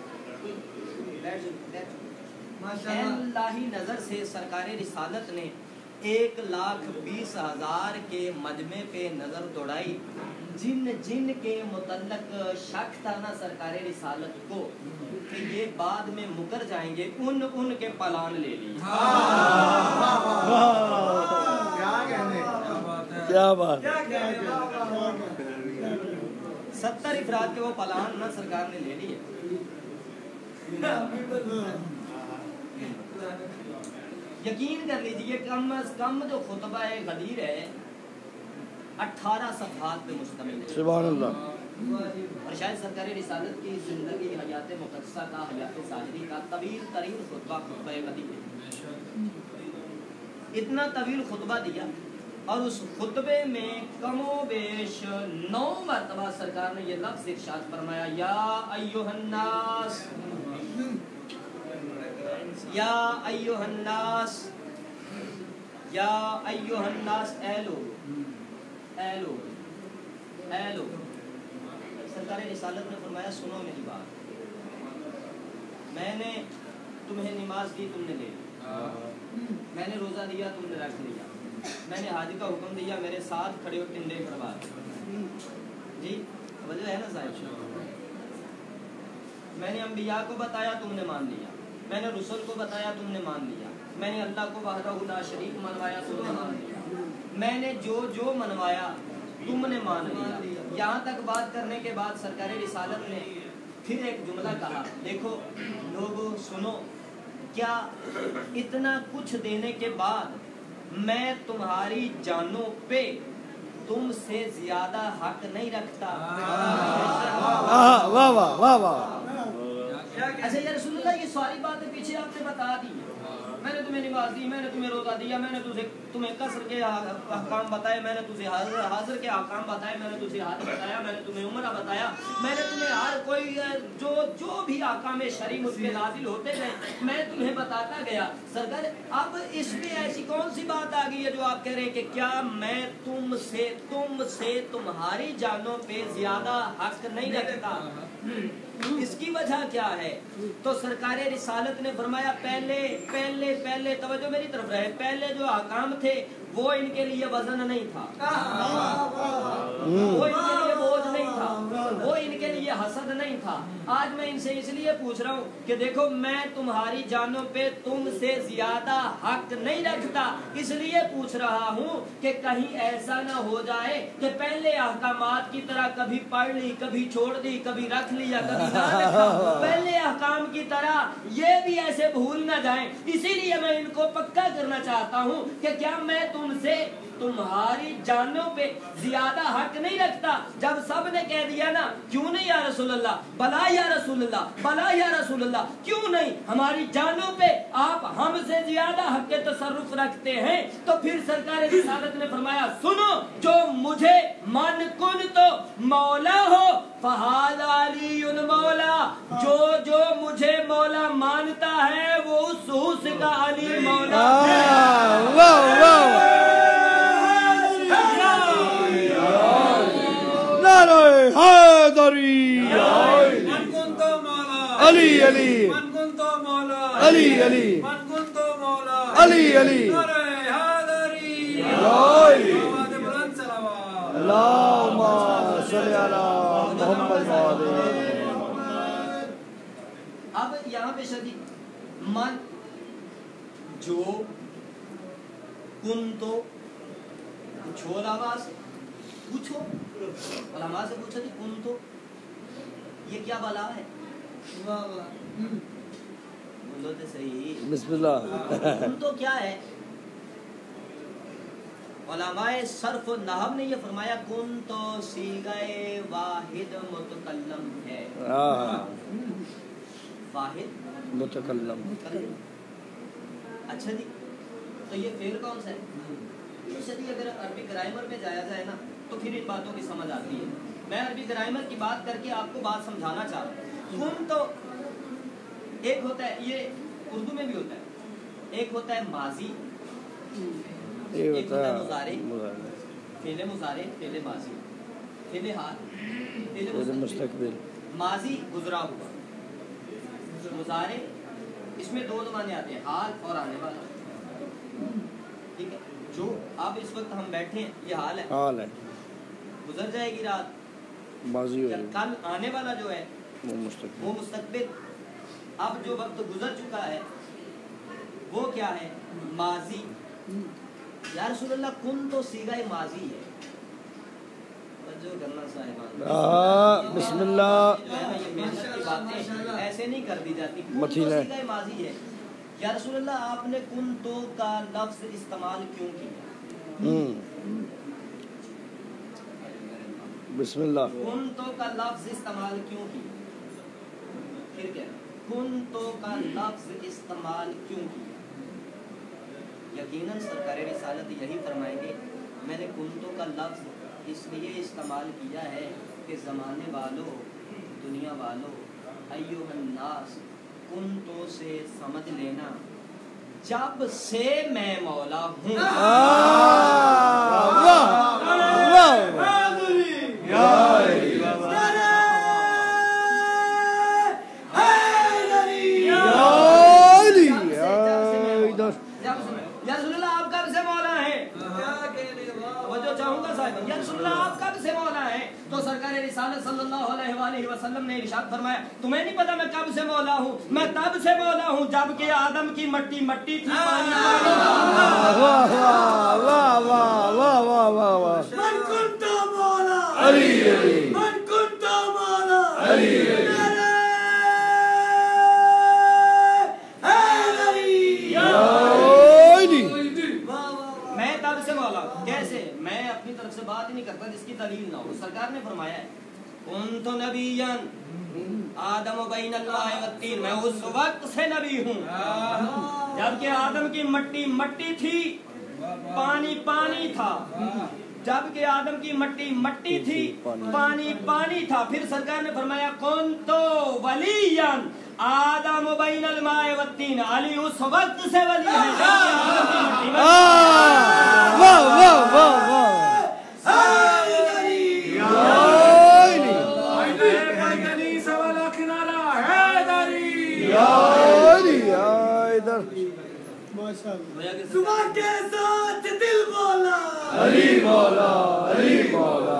این اللہ نظر سے سرکار رسالت نے ایک لاکھ بیس ہزار کے مجمع پہ نظر دوڑائی، جن جن کے متعلق شک تھا نا سرکار رسالت کو کہ یہ بعد میں مکر جائیں گے، ان ان کے پلان لے لی، کیا بات، ستر افراد کے وہ پلان نا سرکار نے لے لیے۔ یقین کر لیجئے کم از کم جو خطبہ غدیر ہے اٹھارہ صفحات پہ مشتمل ہے، سبحان اللہ، اور شاید سرکار رسالت کی زندگی حیات مقدسہ کا حیات ظاہری کا طویل ترین خطبہ خطبہ غدیر ہے، اتنا طویل خطبہ دیا اور اس خطبے میں کم و بیش نو مرتبہ سرکار نے یہ لفظ ارشاد فرمایا، یا ایھا الناس، या अय्युहन्नास, या अय्युहन्नास, ए लोग, ए लोग, ए लोग। सरकार रिसालत ने फरमाया सुनो मेरी बात, मैंने तुम्हें नमाज दी, तुमने ले ली, मैंने रोज़ा दिया, तुमने रख लिया, मैंने हाजी का हुक्म दिया, मेरे साथ खड़े हो टिंडे करवा जी, वजह है ना साहब। मैंने अंबिया को बताया, तुमने मान लिया, मैंने रुsul को बताया, तुमने मान लिया, मैंने अल्लाह को वहदहू ला शरीक मनवाया, तुमने मान लिया, मैंने जो जो मनवाया तुमने मान लिया। यहाँ तक बात करने के बाद सरकार रिसालत ने फिर एक जुमला कहा, देखो लोगों सुनो, क्या इतना कुछ देने के बाद मैं तुम्हारी जानों पे तुमसे ज्यादा हक नहीं रखता। वाह वाह वाह वाह। अच्छा यार सुन लो, ये सारी बातें पीछे आपने बता दी, मैंने तुम्हें नमाज दी, मैंने तुम्हें रोज़ा दिया, मैंने तुझे तुम्हें कसर के अहकाम बताए, मैंने तुझे हाजिर हाजिर के अहकाम बताए, मैंने तुझे हाथ बताया, मैंने तुम्हें उम्रा बताया, मैंने तुम्हें हर कोई जो जो भी अहकाम शरई मुझ पे नाजिल होते गए मैं तुम्हें बताता गया। सरकार अब इसमें ऐसी कौन सी बात आ गई है जो आप कह रहे हैं कि क्या मैं तुमसे तुमसे तुम्हारी जानों पे ज्यादा हक नहीं रखता? इसकी वजह क्या है? तो सरकार रिसालत ने फरमाया पहले पहले पहले तवज्जो मेरी तरफ रहे, पहले जो अहकाम थे वो इनके लिए वजन नहीं था, वो इनके लिए बोझ नहीं था, वो इनके लिए हसद नहीं था। आज मैं इनसे इसलिए पूछ रहा हूँ कि देखो मैं तुम्हारी जानों पे तुमसे ज्यादा हक नहीं रखता, इसलिए पूछ रहा हूँ कि कहीं ऐसा ना हो जाए कि पहले अहकामात की तरह कभी पढ़ ली, कभी छोड़ दी, कभी रख लिया, कभी ना रखा, पहले अहकाम की तरह ये भी ऐसे भूल ना जाए। इसीलिए मैं इनको पक्का करना चाहता हूँ कि क्या मैं तुमसे तुम्हारी जानों पे ज्यादा हक नहीं रखता। जब सब ने कह दिया ना क्यों नहीं या रसूल अल्लाह, भला या रसूल अल्लाह, भला या रसूल अल्लाह, क्यों नहीं, हमारी जानों पे आप हमसे ज्यादा हक के तसर्रुफ रखते हैं, तो फिर सरकार रिसालत ने फरमाया सुनो, जो मुझे मन कुन तो मौला हो फहाद अलीयुन मौला, जो जो मुझे मौला मानता है वो उस उसका अली मौला है। वाह वाह। नारे हैदरी मन कुंतो मौला अली अली मन कुंतो मौला अली अली मन कुंतो मौला अली अली नारे हैदरी आवाज़ बुलंद सलावत अल्लाहुम्मा सल्ली अला मुहम्मद व आले। अब यहाँ पे शदी मन जो कुन तो पूछो आवाज पूछो उलमा से पूछो कि कुन तो ये क्या बला है? बोलो तो सही बिस्मिल्लाह। कुन तो क्या है? उलमाए सर्फ और नहव ने ये फरमाया कुन तो सीगाए वाहिद मुतकल्लम है। वाहिद मुतकल्लम। अच्छा जी, तो ये फेल कौन सा है? यदि अगर अरबी ग्रामर में जाया जाए ना तो फिर इन बातों की समझ आती है। मैं अरबी ग्रामर की बात करके आपको बात समझाना चाह रहा हूँ। कुन तो एक होता है, ये उर्दू में भी होता है, एक होता है माजी, एक होता है मुजारे, फेले मुजारे, फेले माजी, फेले हाल, फेले मुस्तकबिल। माजी गुजरा हुआ, मुजारे इसमें दो माने आते हैं, हाल और आने वाला। ठीक है, जो अब इस वक्त हम बैठे हैं ये हाल है, हाल है, गुजर जाएगी रात, माजी हो कल आने वाला जो है वो मुस्तकबिल, वो मुस्तकबिल। अब जो वक्त गुजर चुका है वो क्या है? माजी। या रसूल अल्लाह कुन तो सीगा माजी है। जो करना साहिबान बिस्मिल्लाह, जो है ना ये मेहनत की बातें ऐसे नहीं कर दी जाती। कुन तो सीगा माजी है। या रसूल अल्लाह आपने कुन तो का लफ्ज इस्तेमाल क्यों किया? बिस्मिल्लाह। कुन तो का लफ्ज इस्तेमाल क्यों किया? फिर क्या? कुन तो का लफ्ज इस्तेमाल क्यों किया? यकीनन सरकार रिसालत यही फरमाएंगे मैंने कुन तो का लफ्ज इसलिए इस्तेमाल किया है कि ज़माने वालों, दुनिया वालों, अय्युहन नास, कुंतो से समझ लेना जब से मैं मौला हूँ। आप कब से मौला है? वो जो चाहूंगा साहब, या रसूलुल्लाह आप कब से मौला है? तो सरकार रिसालत सल्लल्लाहु अलैहि वसल्लम ने इरशाद फरमाया, तुम्हें नहीं पता मैं कब से मौला हूँ? मैं तब से मौला हूँ जब कि आदम की मट्टी मट्टी थी, पानी पानी। वाह वाह वाह वाह वाह वाह वाह। मन कुंतो मौला अली अली, मन कुंतो मौला अली अली। मैं तब से मौला हूँ। कैसे? मैं अपनी तरफ से बात ही नहीं करता जिसकी दलील ना हो। सरकार ने फरमाया है कुंतु नबिय्यन आदम बैनल माए वत्तीन, मैं उस वक्त से नबी हूँ जबकि आदम की मट्टी मट्टी थी, पानी पानी था। जबकि आदम की मट्टी मट्टी थी, पानी पानी था। फिर सरकार ने फरमाया कुंतु वलिय्यन आदम बैनल माए वत्तीन, अली उस वक्त से वली है जबकि आदम की मट्टी में। वाह वाह वाह वाह। जुबान के साथ दिल बोला अली मौला अली मौला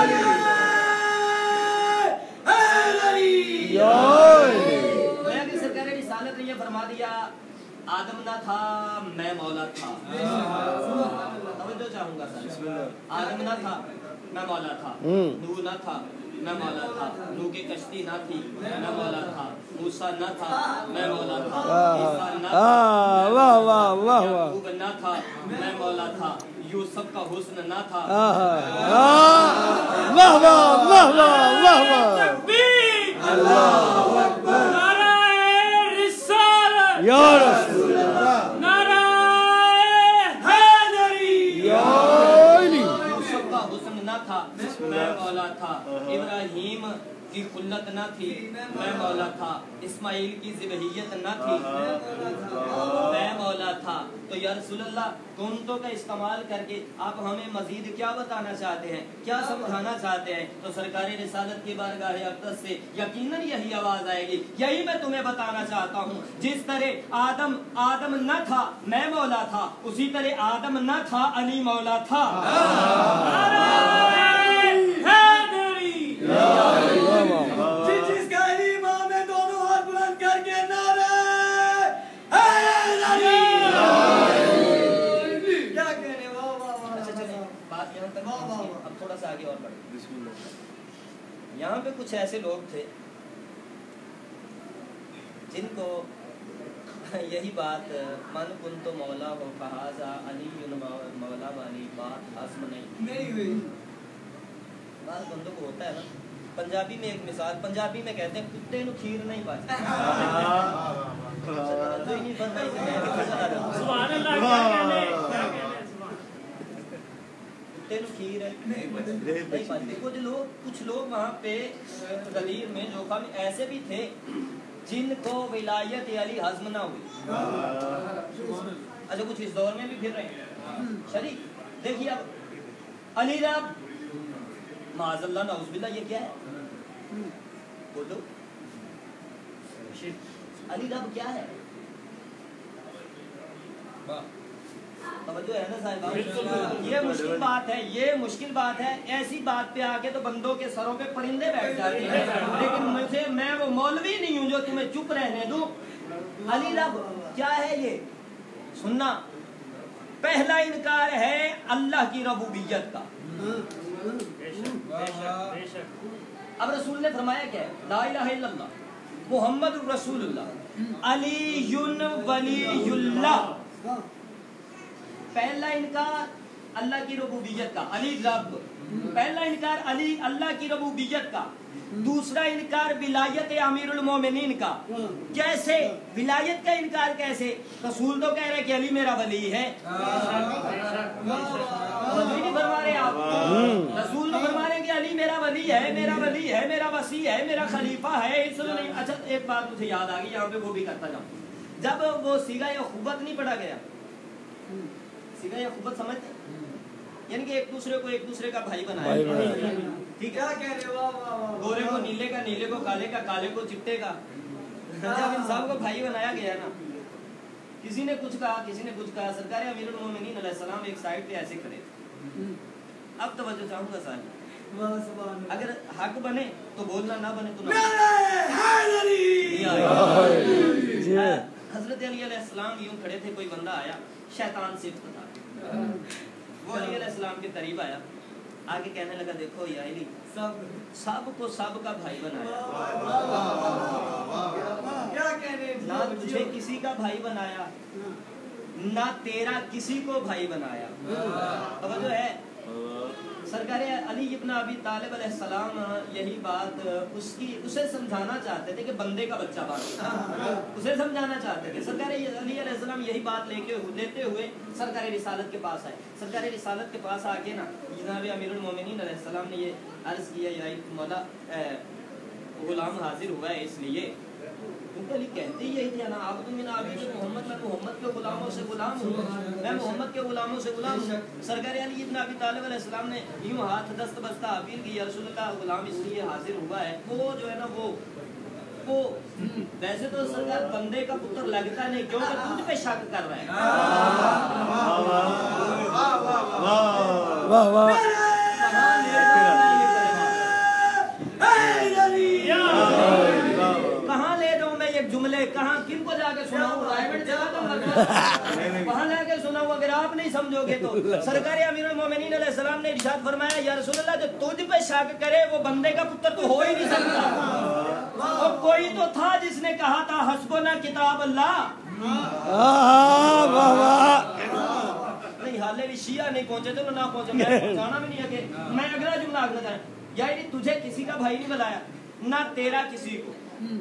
सरकार रिसालत ने ये फरमा दिया आदम ना था मैं मौला था। तवज्जो चाहूंगा सर। आदम ना था मैं मौला था, नूह ना था मैं मौला था, नूह की कश्ती ना थी मैं मौला था, मूसा न था मैं मौला था, ईसा न था वाह वाह वाह वाह, याकूब न था मैं मौला था, यूसुफ का हुस्न न था। वाह वाह वाह वाह वाह वाह। अल्लाहु अकबर। नाराए रिसालत या रसूल अल्लाह, नाराए हैदरी या अली। यूसुफ का हुस्न न था मैं मौला था, इब्राहीम की खुल्लत न थी मैं मौला था, इस्माइल की ज़िबहियत न थी मैं मौला था। तो या रसूलल्लाह कुंतो का इस्तेमाल करके आप हमें मजीद क्या बताना चाहते हैं, क्या समझाना चाहते हैं? तो सरकारी रिसालत की बारगाह अक़दस से यकीनन यही आवाज आएगी, यही मैं तुम्हें बताना चाहता हूँ। जिस तरह आदम आदम न था मैं मौला था, उसी तरह आदम न था अली मौला था। जिसका इमाम है दोनों हाथ बुलंद करके नारे क्या कहने। वाह वाह वाह। अच्छा चलिए बात यहाँ तक, अब थोड़ा सा आगे और बढ़े। यहाँ पे कुछ ऐसे लोग थे जिनको यही बात मन कुन तो मौला हो फहाजा अली मौला वाली बात हस्म नहीं नहीं हुई। बात बंदों को होता है ना। पंजाबी में एक मिसाल, पंजाबी में कहते हैं कुत्ते नु खीर नहीं पाती। जो नहीं फरमाई से मैं भी चला रहा हूं। सुभान अल्लाह। क्या कहने कुत्ते नु खीर नहीं पाती। कुछ लोग कुछ लोग वहाँ पे गलीर में जोखा में ऐसे भी थे जिनको विलायत अली हज़्म ना हुई। अच्छा कुछ इस दौर में भी फिर रहे हैं शरीक। देखिए अब अली रब माज़अल्लाह नऊज़ुबिल्लाह, ये क्या है बोलो? अली रब क्या है? तवज्जो है ना साहिब? ये मुश्किल बात है, ये मुश्किल बात है। ऐसी बात पे आके तो बंदों के सरों पे परिंदे बैठ जाते हैं, लेकिन मुझे मैं वो मौलवी नहीं हूँ जो तुम्हें चुप रहने दूं। अली रब क्या है ये सुनना। पहला इनकार है अल्लाह की रबूबियत का। अब रसूल ने फरमाया क्या है? ला इलाहा इल्लल्लाह मुहम्मद रसूलुल्लाह अलीयुन वलीयुल्लाह। पहला इनकार अल्लाह की रबूबियत का, अली रब। पहला इनकार अली अल्लाह की रबूबियत का। दूसरा इनकार विलायत अमीरुल मोमिनीन का। कैसे विलायत का इनकार? कैसे? रसूल तो कह रहे कि अली मेरा वली है, नहीं फरमा रहे आप। रसूल तो फरमा रहे कि अली मेरा वली है, मेरा वली है, मेरा वसी है, मेरा खलीफा है, इसलिए नहीं। अच्छा एक बात मुझे याद आ गई, यहाँ पे वो भी करता जाऊँ। जब वो सीगा या खुबत नहीं पढ़ा गया, सीगा या खुबत समझते, यानी कि एक दूसरे को एक दूसरे का भाई बनाया, ठीक है, कह रहे हो, गोरे को नीले का, नीले को काले का, काले को चिट्टे का। जब इन सब को भाई बनाया गया ना, किसी ने कुछ कहा, किसी ने कुछ कहा, सरकार अमीरुल मोमिनीन अलैहिस्सलाम एक साइड पे ऐसे खड़े थे। अब तवज्जो चाहूंगा साहब, अगर हक बने तो बोलना, ना बने तो ना। हजरत अली अलैहिस्सलाम यूं खड़े थे, कोई बंदा आया, शैतान सिफ्त था, वो अली अलैहिस्सलाम के करीब आया, आगे कहने लगा, देखो या अली, सब सब को सब का भाई बनाया, क्या कहने, ना तुझे किसी का भाई बनाया, ना तेरा किसी को भाई बनाया। अब जो है सरकार अली इब्न अबी तालिब अलैहिस्सलाम यही बात उसकी उसे समझाना चाहते थे कि बंदे का बच्चा बात उसे समझाना चाहते थे। सरकार अली अलैहिस्सलाम यही बात लेके लेते हुए सरकार रिसालत के पास आए। सरकार रिसालत के पास आके ना जनाब अमीरुल मोमिनीन अलैहिस्सलाम ने ये अर्ज किया, या मौला गुलाम हाजिर हुआ है, इसलिए क्योंकि अली कहते ही यही थे ना, आप तुम अभी तो मोहम्मद, मैं मोहम्मद के गुलामों से गुलाम हूँ, मैं मोहम्मद के गुलामों से गुलाम हूँ। सरकार अली इब्न अबी तालिब अलैहिस्सलाम ने यूं हाथ दस्त बस्ता अपील की, या रसूलुल्लाह गुलाम इसलिए हाजिर हुआ है, वो जो है ना वो वो वैसे तो सरकार बंदे का पुत्र लगता नहीं, क्योंकि तुझ पे शक कर रहा है। वाह वाह, कहाँ ले जाऊँ मैं ये जुमले, कहाँ किनको जाके सुनाऊँ, प्राइवेट जगह तो वहाँ जाके सुनाऊँ, अगर आप नहीं समझोगे तो। सरकार अमीरुल मोमिनीन अलैहिस्सलाम ने इरशाद फरमाया, या रसूलल्लाह जो तुझ पे शक करे वो बंदे का पुत्र तो हो ही नहीं सकता। और कोई तो था जिसने कहा था हस्बुना किताब अल्लाह, नहीं हाले भी शिया नहीं पहुंचे, चलो ना पहुंचे, मैं पहुंचाना भी नहीं आगे। मैं अगला जुमला आगना चाहे, यानी तुझे किसी का भाई नहीं बनाया, ना तेरा किसी को।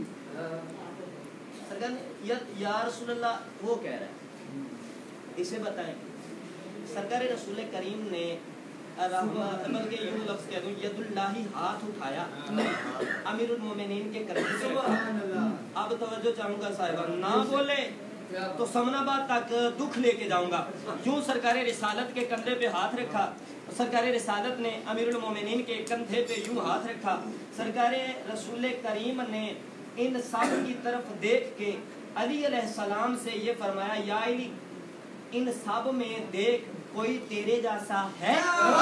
सरकार ने या, या रसूलल्लाह वो कह रहा है, इसे बताएं। सरकार रसूल करीम ने बल्कि यूं लफ्ज़ कह दूं, यदुल्लाही हाथ उठाया अमीरुल मोमिनीन के कंधे पे। अब तवज्जो चाहूंगा साहिबान, ना बोले तो समनाबाद तक दुख लेके जाऊंगा। यूं सरकार रिसालत के कंधे पे हाथ रखा, सरकार रिसालत ने अमीरुल मोमिनीन के कंधे पे यूं हाथ रखा। सरकार रसूल करीम ने इन सब की तरफ देख के अली अलैहिस्सलाम से ये फरमाया, या अली इन सब में देख कोई तेरे जैसा है?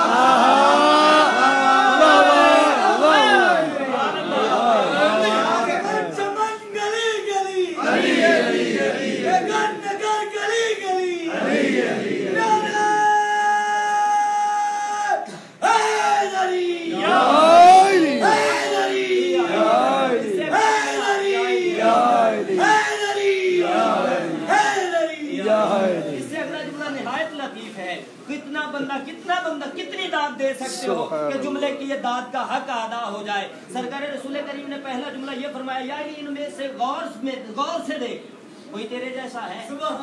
कितना बंदा कितना बंदा कितनी दाद दे सकते हो कि जुमले की ये दाद का हक अदा हो जाए। सरकार रसूल करीम ने पहला जुमला ये फरमाया, या इनमें से गौर में गौर से देख कोई तेरे जैसा है,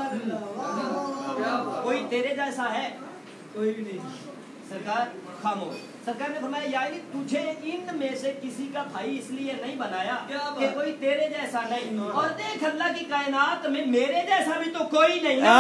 कोई तेरे जैसा है, कोई भी नहीं। सरकार खामोश। सरकार ने फरमाया, या तुझे इन में से किसी का भाई इसलिए नहीं बनाया कि कोई तेरे जैसा नहीं, और देख अल्लाह की कायनात में मेरे जैसा भी तो कोई नहीं है।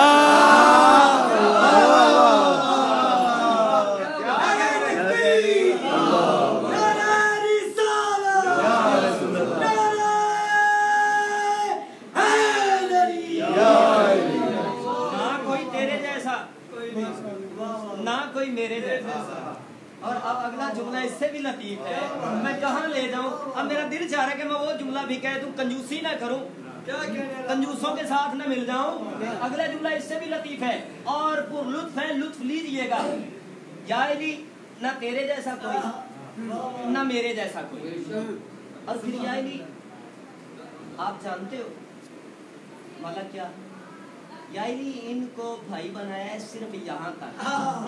ना कोई तेरे जैसा, ना कोई मेरे जैसा। और अब अगला जुमला इससे भी लतीफ है, मैं कहाँ ले जाऊं। अब मेरा दिल चाह रहा है कि मैं वो जुमला भी कह दूं, कंजूसी ना करूं, कंजूसों के साथ न मिल जाऊं। अगला जुमला इससे भी लतीफ है और पुरलुत्फ है, लुत्फ लीजिएगा। या अली ना तेरे जैसा कोई, ना मेरे जैसा कोई। और फिर या अली आप जानते हो वाला क्या, या अली इनको भाई बनाया है सिर्फ यहाँ तक।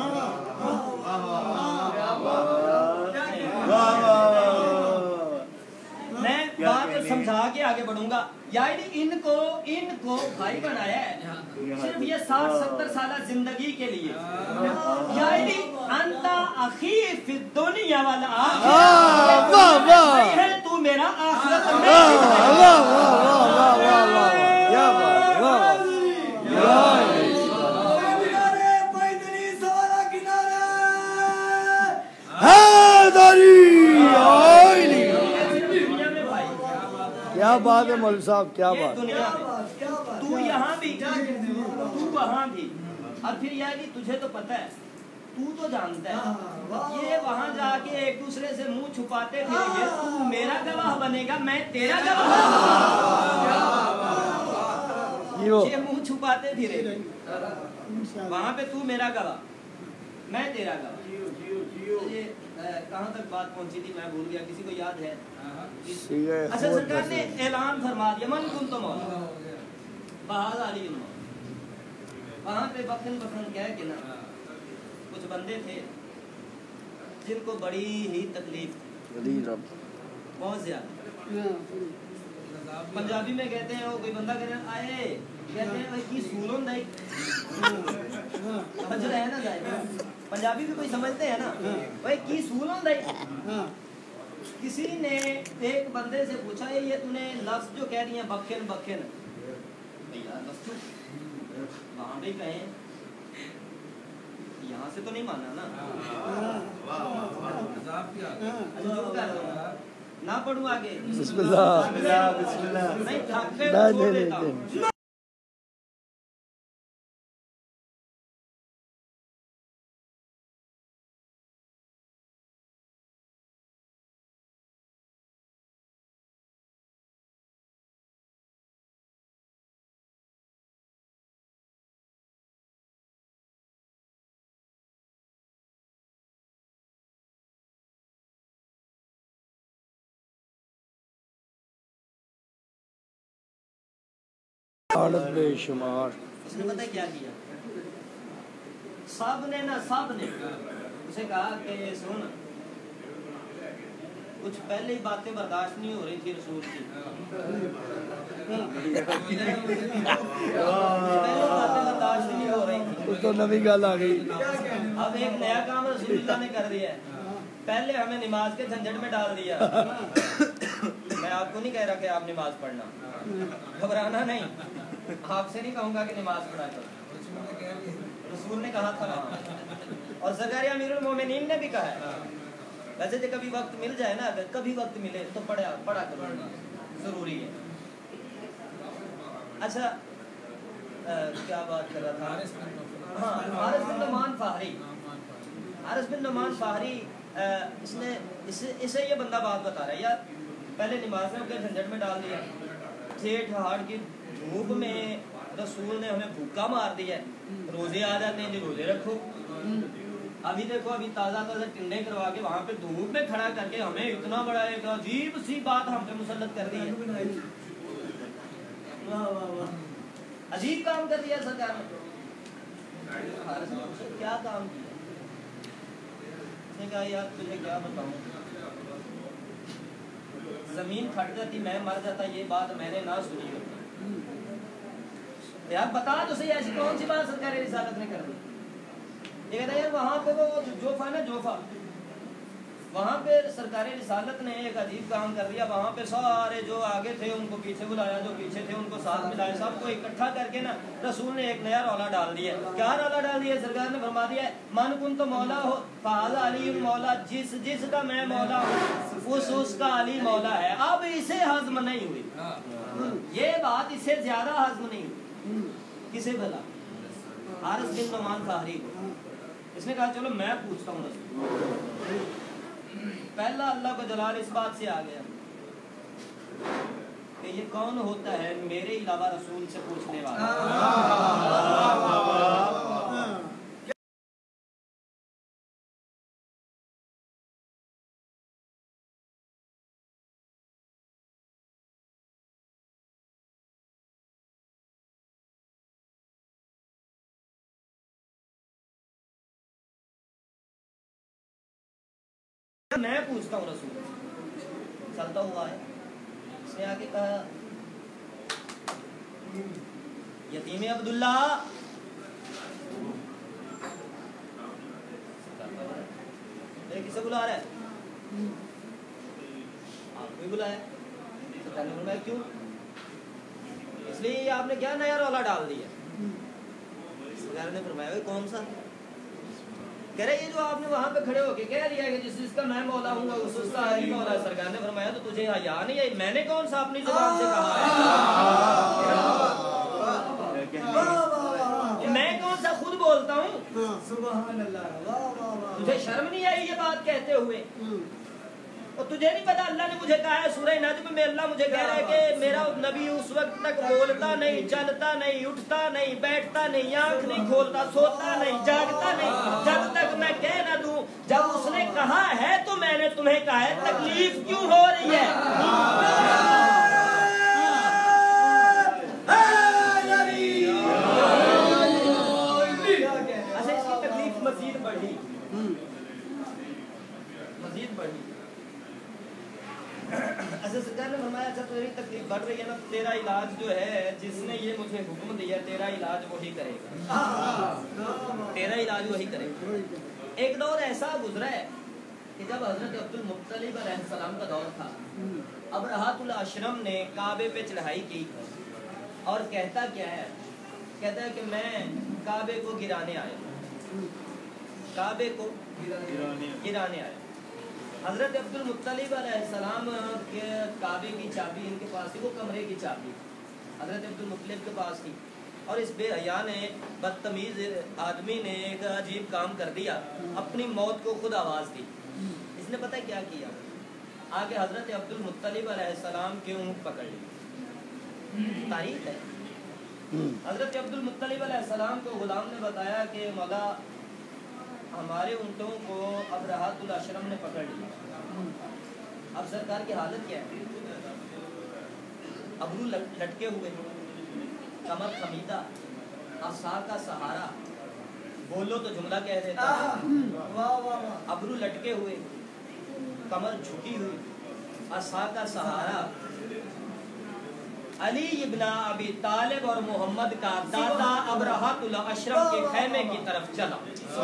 मैं बात समझा के आगे बढ़ूंगा। या अली इनको इनको भाई बनाया है सिर्फ ये साठ सत्तर साल जिंदगी के लिए। या अली अंता अखी फी दुनिया वाल आखिरत, वाह वाह वाह है तू मेरा आखिरत में। वाह वाह वाह वाह वाह वाह, क्या बात, वाह वाह। क्या बात है मौलवी साहब, क्या ये बात। दुनिया में तू यहाँ भी तू वहाँ भी, और फिर यह कि तुझे तो पता है, तू तो जानता है, ये वहाँ जाके एक दूसरे से मुंह छुपाते फिरेंगे, तू मेरा गवाह बनेगा, मैं तेरा गवाह, ये मुंह छुपाते फिरेंगे, वहाँ पे तू मेरा गवाह, मैं तेरा गवाह। ये कहाँ तक बात पहुँची थी मैं भूल गया, किसी को याद है? अच्छा, सरकार ने ऐलान फरमा दिया मन कुन तो मौला बहाल अली मौला। वहाँ पे बखन बखन कह के ना कुछ बंदे थे जिनको बड़ी ही तकलीफ थी, बहुत ज्यादा। पंजाबी में कहते हैं, वो कोई बंदा कहते आए कहते हैं भाई की सूलों नहीं समझ रहे हैं ना जाए, पंजाबी भी कोई समझते हैं ना भाई की सूलों नहीं। किसी ने एक बंदे से पूछा है ये तूने लफ्ज जो कह रही है बखेन बखेन भैया वहां भी कहे, यहाँ से तो नहीं माना ना, ना पढ़ू आगे बिस्मिल्लाह बिस्मिल्लाह नहीं थक पे छोड़ देता हूँ। बेशुमार उसने पता है क्या किया, सब ने ना सब ने उसे कहा कि सुन कुछ पहले ही बातें बर्दाश्त नहीं हो रही थी रसूल की, पहले बातें बर्दाश्त नहीं हो रही थी, तो नवी गल आ गई। अब एक नया काम रसूलुल्लाह ने कर दिया है, पहले हमें नमाज के झंझट में डाल दिया। मैं आपको नहीं कह रहा कि आप नमाज पढ़ना, घबराना नहीं, आपसे नहीं कहूंगा कि नमाज पढ़ा करो, रसूल ने कहा था ना, और सरकार अमीरुल मोमिनीन ने भी कहा है। वैसे तो कभी वक्त मिल जाए ना, अगर कभी वक्त मिले तो पढ़ा पढ़ा करो, जरूरी है। अच्छा आ, क्या बात कर रहा था, हाँ हारिस बिन नुमान फाहरी, हारिस बिन नुमान फाहरी, इसने इसे इसे ये बंदा बात बता रहा है यार, पहले नमाज में उनके झंझट में डाल दिया, जेठ हाड़ की धूप में रसूल ने हमें भूखा मार दिया, रोजे आ जाते हैं जी रोजे रखो, अभी देखो अभी ताजा ताजा टिंडे करवा के वहां पे धूप में खड़ा करके हमें इतना बड़ा एक अजीब सी बात हम पे मुसल्लत कर दी है, अजीब काम कर दिया सरकार ने। क्या काम किया? कहा यार तुझे क्या बताऊं, जमीन फट जाती मैं मर जाता, ये बात मैंने ना सुनी होती। यार बता तो सही ऐसी कौन सी बात सरकार रिसालत ने कर दी? ये कहता यार वहां पे वो जोफा ना जोफा, वहां पे सरकारी रिसालत ने एक अजीब काम कर दिया, वहां पे सारे जो आगे थे उनको पीछे बुलाया, जो पीछे थे उनको साथ मिलाया, सबको इकट्ठा करके ना रसूल ने एक नया रौला डाल दिया। क्या रौला डाल दिया? सरकार ने फरमा दिया मन कुन तो मौला हो फाज़ा अली मौला, जिस जिसका मैं मौला हूँ उस उसका अली मौला है। अब इसे हजम नहीं हुई, ये बात इससे ज्यादा हजम नहीं हुई। किसे भला? हारिस बिन नुमान फाहरी को। इसने कहा चलो मैं पूछता हूँ रसूल। पहला अल्लाह का जलाल इस बात से आ गया कि ये कौन होता है मेरे अलावा रसूल से पूछने वाला। मैं पूछता हूँ रसूल, चलता हुआ है। इसने आगे कहा यतीम अब्दुल्ला, किसे बुला रहा है? आपको ही बुलाया। सरकार ने फरमाया क्यों? इसलिए आपने क्या नया रौला डाल दिया? सरकार ने फरमाया कौन सा? कह रहे ये जो आपने वहां पे खड़े होके कह दिया कि जिस जिसका मैं मौला हूँ उस उसका है ही मौला। सरकार ने फरमाया तो तुझे हया नहीं है? मैंने कौन सा अपनी जुबान से कहा है? मैं कौन सा खुद बोलता हूँ? सुभान अल्लाह। तुझे शर्म नहीं आई ये बात कहते हुए? और तुझे नहीं पता अल्लाह ने मुझे कहा है सूरह नज्म में अल्लाह मुझे कह रहा है कि मेरा नबी उस वक्त तक बोलता नहीं, चलता नहीं, उठता नहीं, बैठता नहीं, आंख नहीं खोलता, सोता नहीं, जागता नहीं जब तक मैं कह ना दूं। जब उसने कहा है तो मैंने तुम्हें कहा है, तकलीफ क्यों हो रही है? अच्छा इसकी तकलीफ मजीद बढ़ी, मजीद बढ़ी। अच्छा सरकार ने फरमाया अच्छा तेरी तकलीफ बढ़ रही है ना, तेरा इलाज जो है जिसने ये मुझे हुक्म दिया तेरा इलाज वही करेगा, तेरा इलाज वही करेगा। एक दौर ऐसा गुजरा है कि जब हजरत अब्दुल मुत्तलिब अलैहिस्सलाम का दौर था, अबरहातुल अशरम ने काबे पे चढ़ाई की और कहता क्या है? कहता है कि मैं काबे को गिराने आया, काबे को गिराने आया। हजरत अब्दुल मुत्तलिब अलैहिस्सलाम के काबे की चाबी इनके पास थी, वो कमरे की चाबी हजरत अब्दुल मुत्तलिब के पास थी। और इस बेहया ने, बदतमीज आदमी ने एक अजीब काम कर दिया, अपनी मौत को खुद आवाज दी। इसने पता है क्या किया? आगे हजरत अब्दुल मुत्तलिब अलैहिस्सलाम के ऊँट पकड़ ली। तारीख है हजरत अब्दुल मुत्तलिब अलैहिस्सलाम को गुलाम ने बताया कि मौला हमारे ऊँटों को अबरहातुल अशरम ने पकड़ लिया। अब सरकार की हालत क्या है? अबरू लटके हुए, कमर खमीदा, असा का सहारा, बोलो तो जुमला कह देता है। अबरू लटके हुए, कमर झुकी हुई, असा का सहारा। अली इब्न अबी तालिब और मोहम्मद का दादा अबरहातुल अशरम के खैमे की तरफ चला।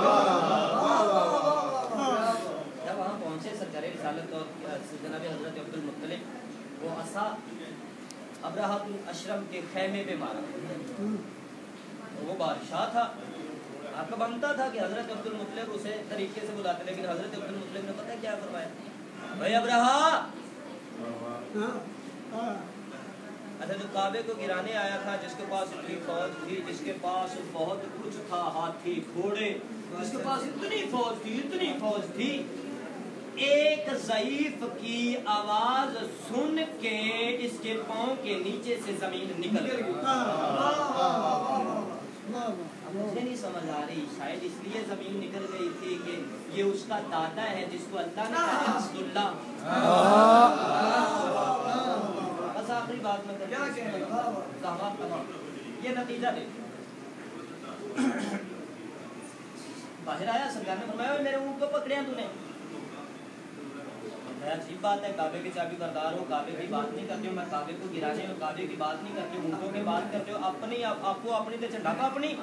जब वहाँ पहुँचे सरकार रिसालत और जनाब हजरत अब्दुल मुत्तलिब, वो असा अबरहातुल अशरम के खैमे पे मारा। वो बादशाह था, आपका बनता था कि हजरत अब्दुल मुत्तलिब उसे तरीके से बुलाते, लेकिन हजरत अब्दुल मुत्तलिब ने पता क्या फरमाया? भाई अबरहा, अच्छा जो काबे को गिराने आया था, जिसके पास इतनी फौज थी, जिसके पास बहुत कुछ था, हाथी घोड़े, जिसके पास इतनी फौज थी, इतनी फौज थी, एक ज़ईफ की आवाज सुन के इसके पांव के नीचे से जमीन निकल गई। मुझे नहीं समझ आ रही, शायद इसलिए जमीन निकल गई थी कि ये उसका दादा है जिसको अल्लाह ने कहा अब्दुल्ला। बस आखिरी बात में क्या ये नतीजा दे। बाहर आया, सरकार ने फरमाया मेरे ऊँट को पकड़े तूने। अजीब बात है, काबे की चाबी बरदार हो, काबे की बात नहीं करते हो, मैं काबे को गिराने हो, काबे की बात नहीं करते हो, ऊँटों की बात करते हो, अपनी आप, आपको अपनी तो चंडा का अपनी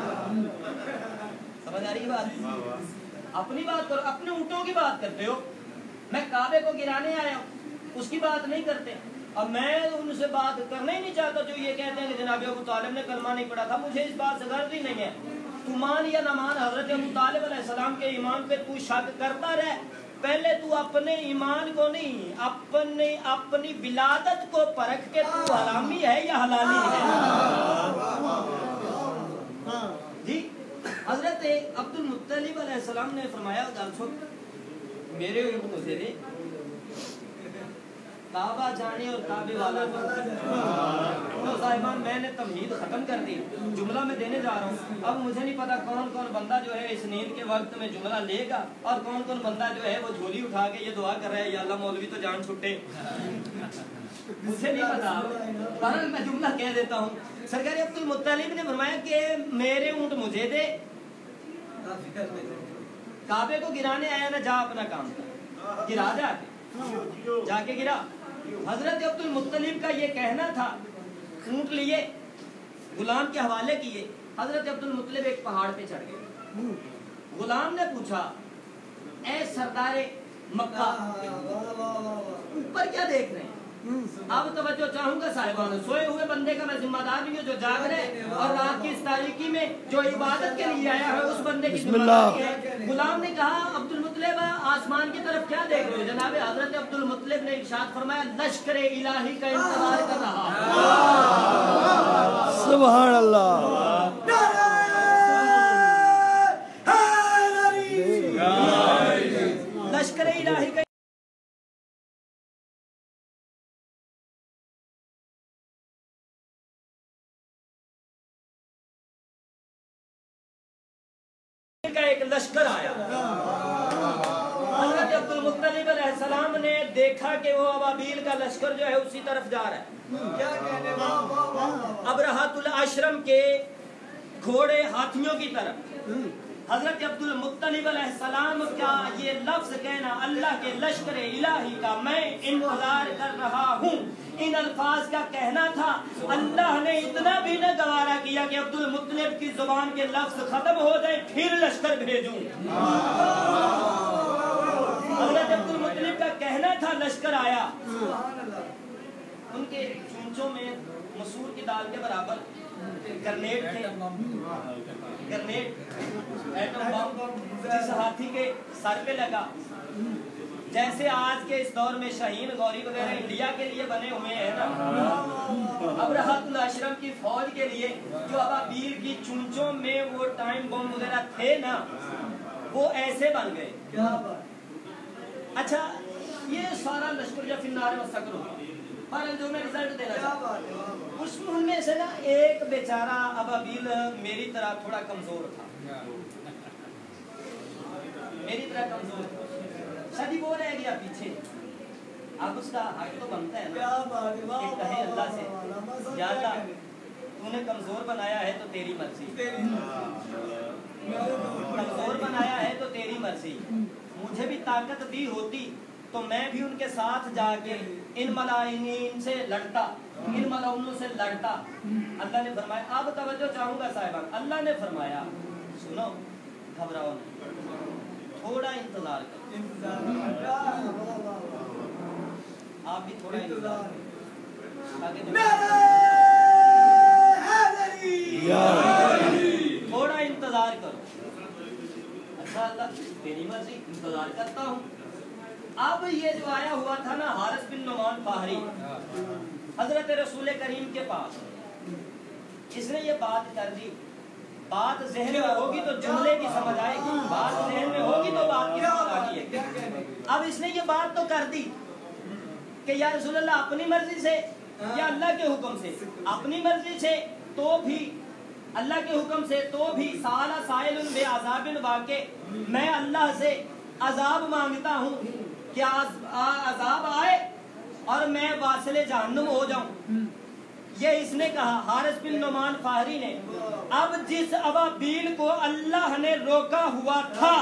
समझ आ रही है बात? अपनी बात करो, अपने ऊँटों की बात करते हो, मैं काबे को गिराने आया हूँ उसकी बात नहीं करते। अब मैं उनसे बात करना ही नहीं चाहता जो ये कहते हैं कि जनाब अबू तालिब ने कलमा नहीं पढ़ा था। मुझे इस बात से गर्ज ही नहीं है, तू मान या ना मान, हजरत अबू तालिब अलैहिस्सलाम के ईमान पे तू शक करता रहे। पहले तू अपने ईमान को नहीं, अपने अपनी विलादत को परख के तू हरामी है या हलाली है। जी हजरत अब्दुल मुत्तलिब अलैहिस्सलाम ने फरमाया मेरे ऊँट मुझे दे, काबा जाने और काबे वाला तो साहिबान मैंने तमहीद खत्म कर दी, जुमला मैं देने जा रहा हूँ। अब मुझे नहीं पता कौन कौन बंदा जो है इस नींद के वक्त में जुमला लेगा और कौन कौन बंदा जो है वो झोली उठा के ये दुआ कर रहा है या अल्लाह मौलवी तो जान छुट्टे, मुझे नहीं पता। पर मैं जुमला कह देता हूँ। सरकार अब्दुल मुत्तलिब ने फरमाया कि मेरे ऊँट मुझे दे, काबे को गिराने आया ना, जा अपना काम कर, गिरा जाके जाके गिरा। हजरत अब्दुल मुत्तलिब का ये कहना था, ऊँट लिए गुलाम के हवाले किए। हजरत अब्दुल मुत्तलिब एक पहाड़ पे चढ़ गए। गुलाम ने पूछा اے سردار مکہ اوپر کیا دیکھ رہے ہیں؟ اب توجہ چاہوں گا صاحبان، سوئے ہوئے بندے کا میں ذمہ دار نہیں ہوں، جو جاگ رہے اور رات کی اس تاریکی میں جو عبادت کے لیے آیا ہے اس بندے کی ذمہ داری ہے۔ غلام نے کہا عبد المطلب آسمان کی طرف کیا دیکھ رہے ہو؟ جناب حضرت عبد المطلب نے ارشاد فرمایا لشکر الہی کا انتظار کر رہا۔ سبحان اللہ۔ لشکر الہی کا کا ایک لشکر آیا۔ حضرت عبد المطلب علیہ السلام نے دیکھا کہ وہ ابابیل کا لشکر جو ہے اسی طرف جا رہا ہے۔ ابرہۃ الاشرم کے گھوڑے ہاتھیوں کی طرف۔ حضرت عبد المطلب علیہ السلام کا یہ لفظ کہنا اللہ کے لشکر الہی کا میں انتظار کر رہا ہوں، ان الفاظ کا کہنا تھا۔ اللہ نے اتنا بھی نہ گوارا کیا کہ عبد المطلب کی زبان کے لفظ ختم ہو جائے پھر لشکر بھیجوں۔ حضرت عبد المطلب کا کہنا تھا لشکر آیا۔ ان کے چونچوں میں مسور کی دال کے برابر گرنیڈ تھے، گرنیڈ ایٹم بم جس ہاتھی کے سر پہ لگا، جیسے آج کے اس دور میں شاہین غوری وغیرہ انڈیا کے لیے بنے ہوئے ہیں نا، ابرہۃ الاشرم کی فوج کے لیے جو ابابیل کی چونچوں میں وہ ٹائم بم وغیرہ تھے نا، وہ ایسے بن گئے۔ اچھا یہ سارا لشکر جو فنار مستقر ہوا، پر جو میں رزلٹ دینا چاہتا ہوں اس میں سے نا ایک بیچارہ ابابیل میری طرح تھوڑا کمزور تھا، میری طرح کمزور تھا، شادی وہ رہ گیا پیچھے۔ اب اس کا حق تو بنتا ہے نا کہ کہے اللہ سے یا اللہ تو نے کمزور بنایا ہے تو تیری مرضی، کمزور بنایا ہے تو تیری مرضی، مجھے بھی طاقت دی ہوتی تو میں بھی ان کے ساتھ جا کے ان ملائنین سے لڑتا، ان ملعونوں سے لڑتا۔ اللہ نے فرمایا اب توجہ چاہوں گا صاحبان، اللہ نے فرمایا سنو گھبراؤ نہیں، تھوڑا انتظار کرو، آپ بھی تھوڑا انتظار کرو، تھوڑا انتظار کرو۔ اچھا اللہ تیری مرضی، انتظار کرتا ہوں۔ اب یہ جو آیا ہوا تھا نا حارث بن نعمان فہری حضرت رسول کریم کے پاس، اس نے یہ بات کر دی، بات ذہن میں ہوگی تو جملے کی سمجھ آئے گی، بات ذہن میں ہوگی تو بات کی سمجھ آنی ہے۔ اب اس نے یہ بات تو کر دی کہ یا رسول اللہ اپنی مرضی سے یا اللہ کے حکم سے، اپنی مرضی سے تو بھی اللہ کے حکم سے تو بھی سالہ سائل بے عذاب واقع، میں اللہ سے عذاب مانگتا ہوں کہ عذاب آئے اور میں واصل جہنم ہو جاؤں، یہ اس نے کہا حارث بن نعمان فہری نے۔ اب جس ابابیل کو اللہ نے روکا ہوا تھا،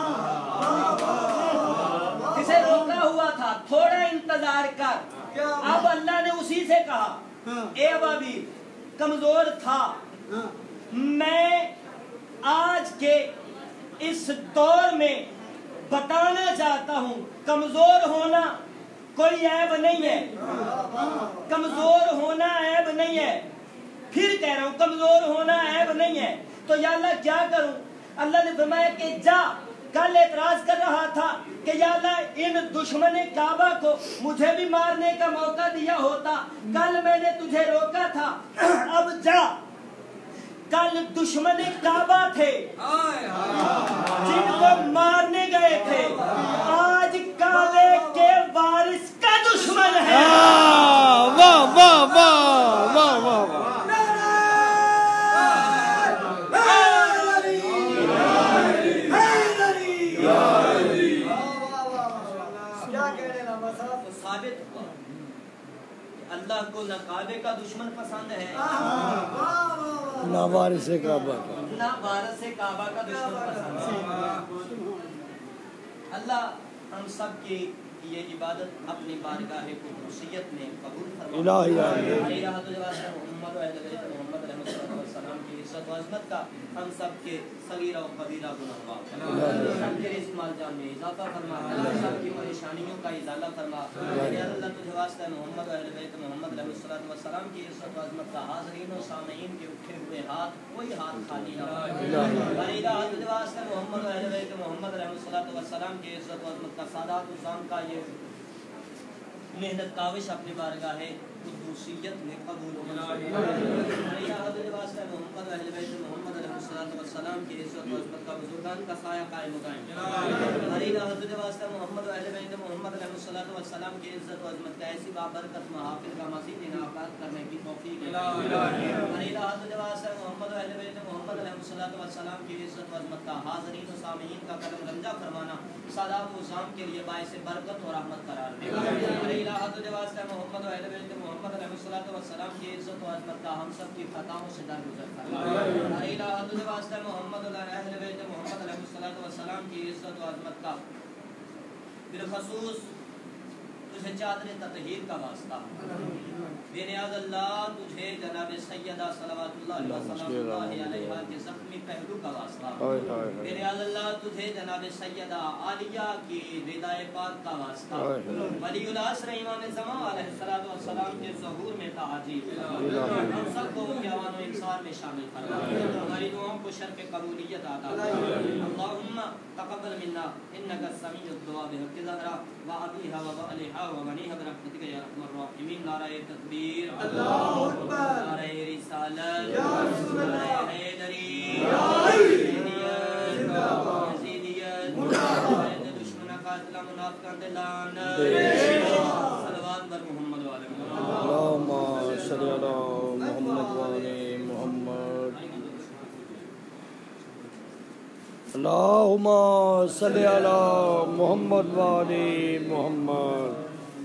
جسے روکا ہوا تھا تھوڑا انتظار کر، اب اللہ نے اسی سے کہا اے ابابیل کمزور تھا، میں آج کے اس دور میں بتانا چاہتا ہوں کمزور ہونا کوئی عیب نہیں ہے، کمزور ہونا عیب نہیں ہے، پھر کہہ رہا ہوں کمزور ہونا عیب نہیں ہے، تو یا اللہ کیا کروں؟ اللہ نے فرمایا کہ جا، کل اعتراض کر رہا تھا کہ یا اللہ ان دشمن کعبہ کو مجھے بھی مارنے کا موقع دیا ہوتا، کل میں نے تجھے روکا تھا، اب جا، کل دشمن کعبہ تھے جن کو مارنے گئے تھے، آج کعبے کے وارث کا دشمن ہے۔ واہ واہ واہ واہ واہ واہ۔ ثابت ہوا اللہ کو نہ کعبے کا دشمن پسند ہے، نہ وارث کعبہ کا، نہ وارث کعبہ کا دشمن پسند ہے۔ اللہ ہم سب کی یہ عبادت اپنی بارگاہ قدوسیت میں قبول فرما الہی آمین علی رحمت اللہ محمد و اہل بیت محمد علیہ الصلوۃ والسلام کی عزت و عظمت کا ہم سب کے صغیرہ و کبیرہ گناہگار سب کے رزق مال جان میں اضافہ فرما سب کی پریشانیوں کا ازالہ فرما یا اللہ تجھے واسطہ محمد و اہل بیت محمد علیہ الصلوۃ والسلام کی عزت و عظمت کا حاضرین و سامعین کے اٹھے ہوئے ہاتھ کوئی ہاتھ خالی نہ علی رحمت تجھے واسطہ محمد و اہل بیت محمد علیہ الصلوۃ والسلام کی عزت و عظمت کا سادات و زام کا یہ محنت کاوش اپنی بارگاہ قدوسیت میں قبول ہو محمد اہل بیت محمد علیہ الصلوۃ والسلام کی عزت و عظمت کا بزرگان کا سایہ قائم دائم ہری واسطہ محمد اہل بیت محمد علیہ الصلوۃ والسلام کی عزت و عظمت کا ایسی بابرکت محافل کا مزید انعقاد کرنے کی توفیق ہری واسطہ محمد اہل بیت محمد علیہ الصلوۃ والسلام کی عزت و عظمت کا حاضرین و سامعین کا قدم رنجہ فرمانا سادات و زام کے لیے باعث برکت و رحمت قرار دے الہٰ واسطہ محمد و اہل بیت محمد علیہ الصلوۃ والسلام کی عزت و عظمت کا ہم سب کی خطاؤں سے درگزر فرما الہٰ واسطہ محمد و اہل بیت محمد علیہ الصلوۃ والسلام کی عزت و عظمت کا بالخصوص تجھے چادر تطہیر کا واسطہ بے نیاز اللہ تجھے جناب سیدہ صلوات اللہ وسلام اللہ علیہا کے زخمی پہلو کا واسطہ بے نیاز اللہ تجھے جناب سیدہ عالیہ کی ردائے پاک کا واسطہ ولی العصر امام زمان علیہ الصلوۃ والسلام کے ظہور میں تعجیل ہم سب کو ان کے اوان و انصار میں شامل فرما ہماری دعاؤں کو شرف قبولیت عطا اللہم تقبل منا انک السمیع الدعاء بحق ظہرہ وابیہا وبعلیہا وبنیہا برحمتک یا رحم الراحمین نعرہ تکبیر اللہ اکبر نعرہ رسالت یا رسول اللہ حیدری یا حیدریت یزیدیت مراد دشمنہ قاتلہ منافقان دلان صلوات بر محمد و آل اللہم صلی علی محمد و آل محمد اللہم صلی علی محمد و آل محمد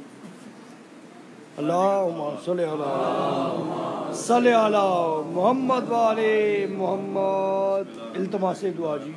اللہم صلی علی صلی علی محمد و آل محمد التماس دعا جی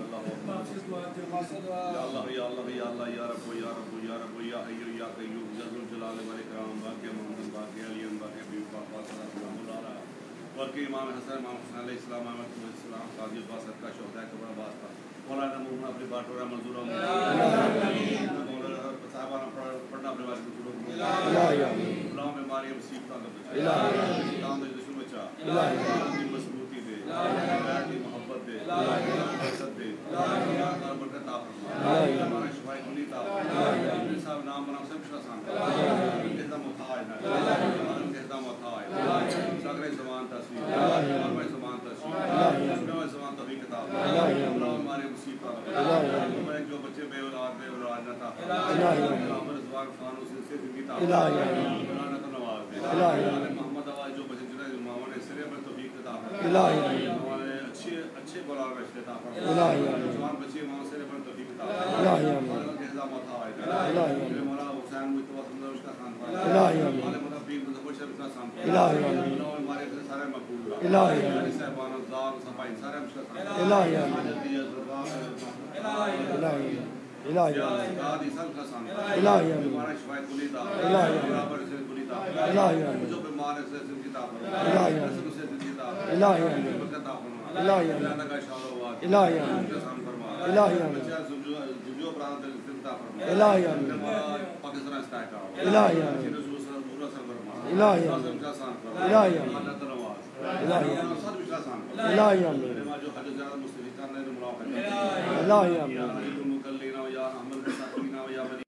یا اللہ یا اللہ یا اللہ یا رب یا رب یا رب یا حی یا قیوم ذل الجلال والاکرام باقی محمد باقی علی باقی حبیب باقی سلام اللہ باقی امام حسن امام حسین علیہ السلام احمد علیہ السلام قاضی عباس کا شہداء کبر عباس کا مولانا مولانا اپنی باٹورا منظور مولانا صاحبانہ پڑھنا اپنے واسطے غلام ہماری مصیبت کا بچا کام دشمن بچا کی مضبوطی دے بیٹھ کی محبت دے حسد دے یا برکت عطا فرما ہمارا شفاء کلی عطا فرما صاحب نام بنا سب کا آسان کر کہتا محتاج نہ کہتا محتاج سگرے زمان تصویر ہمارے زمان تصویر ہمارے زمان توفیق عطا فرما ہمارے مصیبت ہمارے جو بچے بے اولاد بے اولاد نہ عطا فرما ہمارے زبان خانوں سے سے زندگی عطا فرما نہ تو نواز دے محمد آواز جو بچے جنہیں ماما نے سرے پر توفیق عطا فرما ہمارے اچھے اچھے بولار رشتے عطا فرما جوان بچے ماں سرے پر توفیق عطا فرما ہمارے کہتا محتاج میرے مولا حسین مجتبہ سمجھا اس کا خان فرما ہمارے مدفعین مدفع شرف کا سام فرما ہمارے سارے مقبول ہمارے صاحبان ازدار صفائن سارے مشکل فرما حاجت دیت الہی الہی دادی سب کا سام الہی ہمارا شفاء کلی عطا فرما برابر سے کلی عطا فرما جو بیمار ہے سے زندگی عطا فرما رسل سے زندگی عطا فرما برکت عطا فرما اللہ کا شان و واد الہی کا سام فرما الہی بچہ جو برادر سے عطا فرما الہی پاکستان استحقاق الہی رسول صلی اللہ علیہ وسلم الہی اعظم کا سان فرما الہی اللہ تنواز الہی سب کا سان فرما الہی امین جو حج زیادہ مستفیدان نے ملاقات الہی امین مکلنا یا احمد ساکینا یا بنی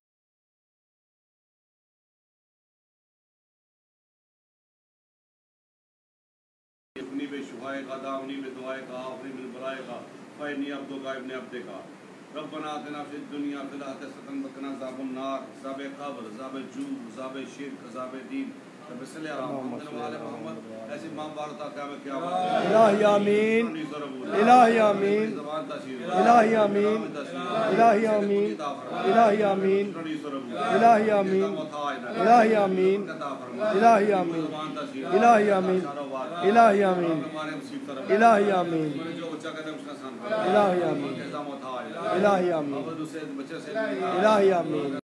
اپنی بے شفائے قضا اپنی بے دعائے کا اپنی بے برائے کا فینی عبدو کا ابن عبدے کا ربنا آتنا فی الدنیا فی الآخرۃ حسنۃ وقنا عذاب النار عذاب قبر عذاب جو عذاب شرک عذاب دین رب صلی اللہ علیہ محمد ایسی امام بارتا قیامت قیامت الہی آمین الہی آمین الہی آمین الہی آمین الہی آمین الہی آمین الہی آمین الہی آمین الہی آمین الہی آمین الہی آمین الہی آمین الہی آمین الہی آمین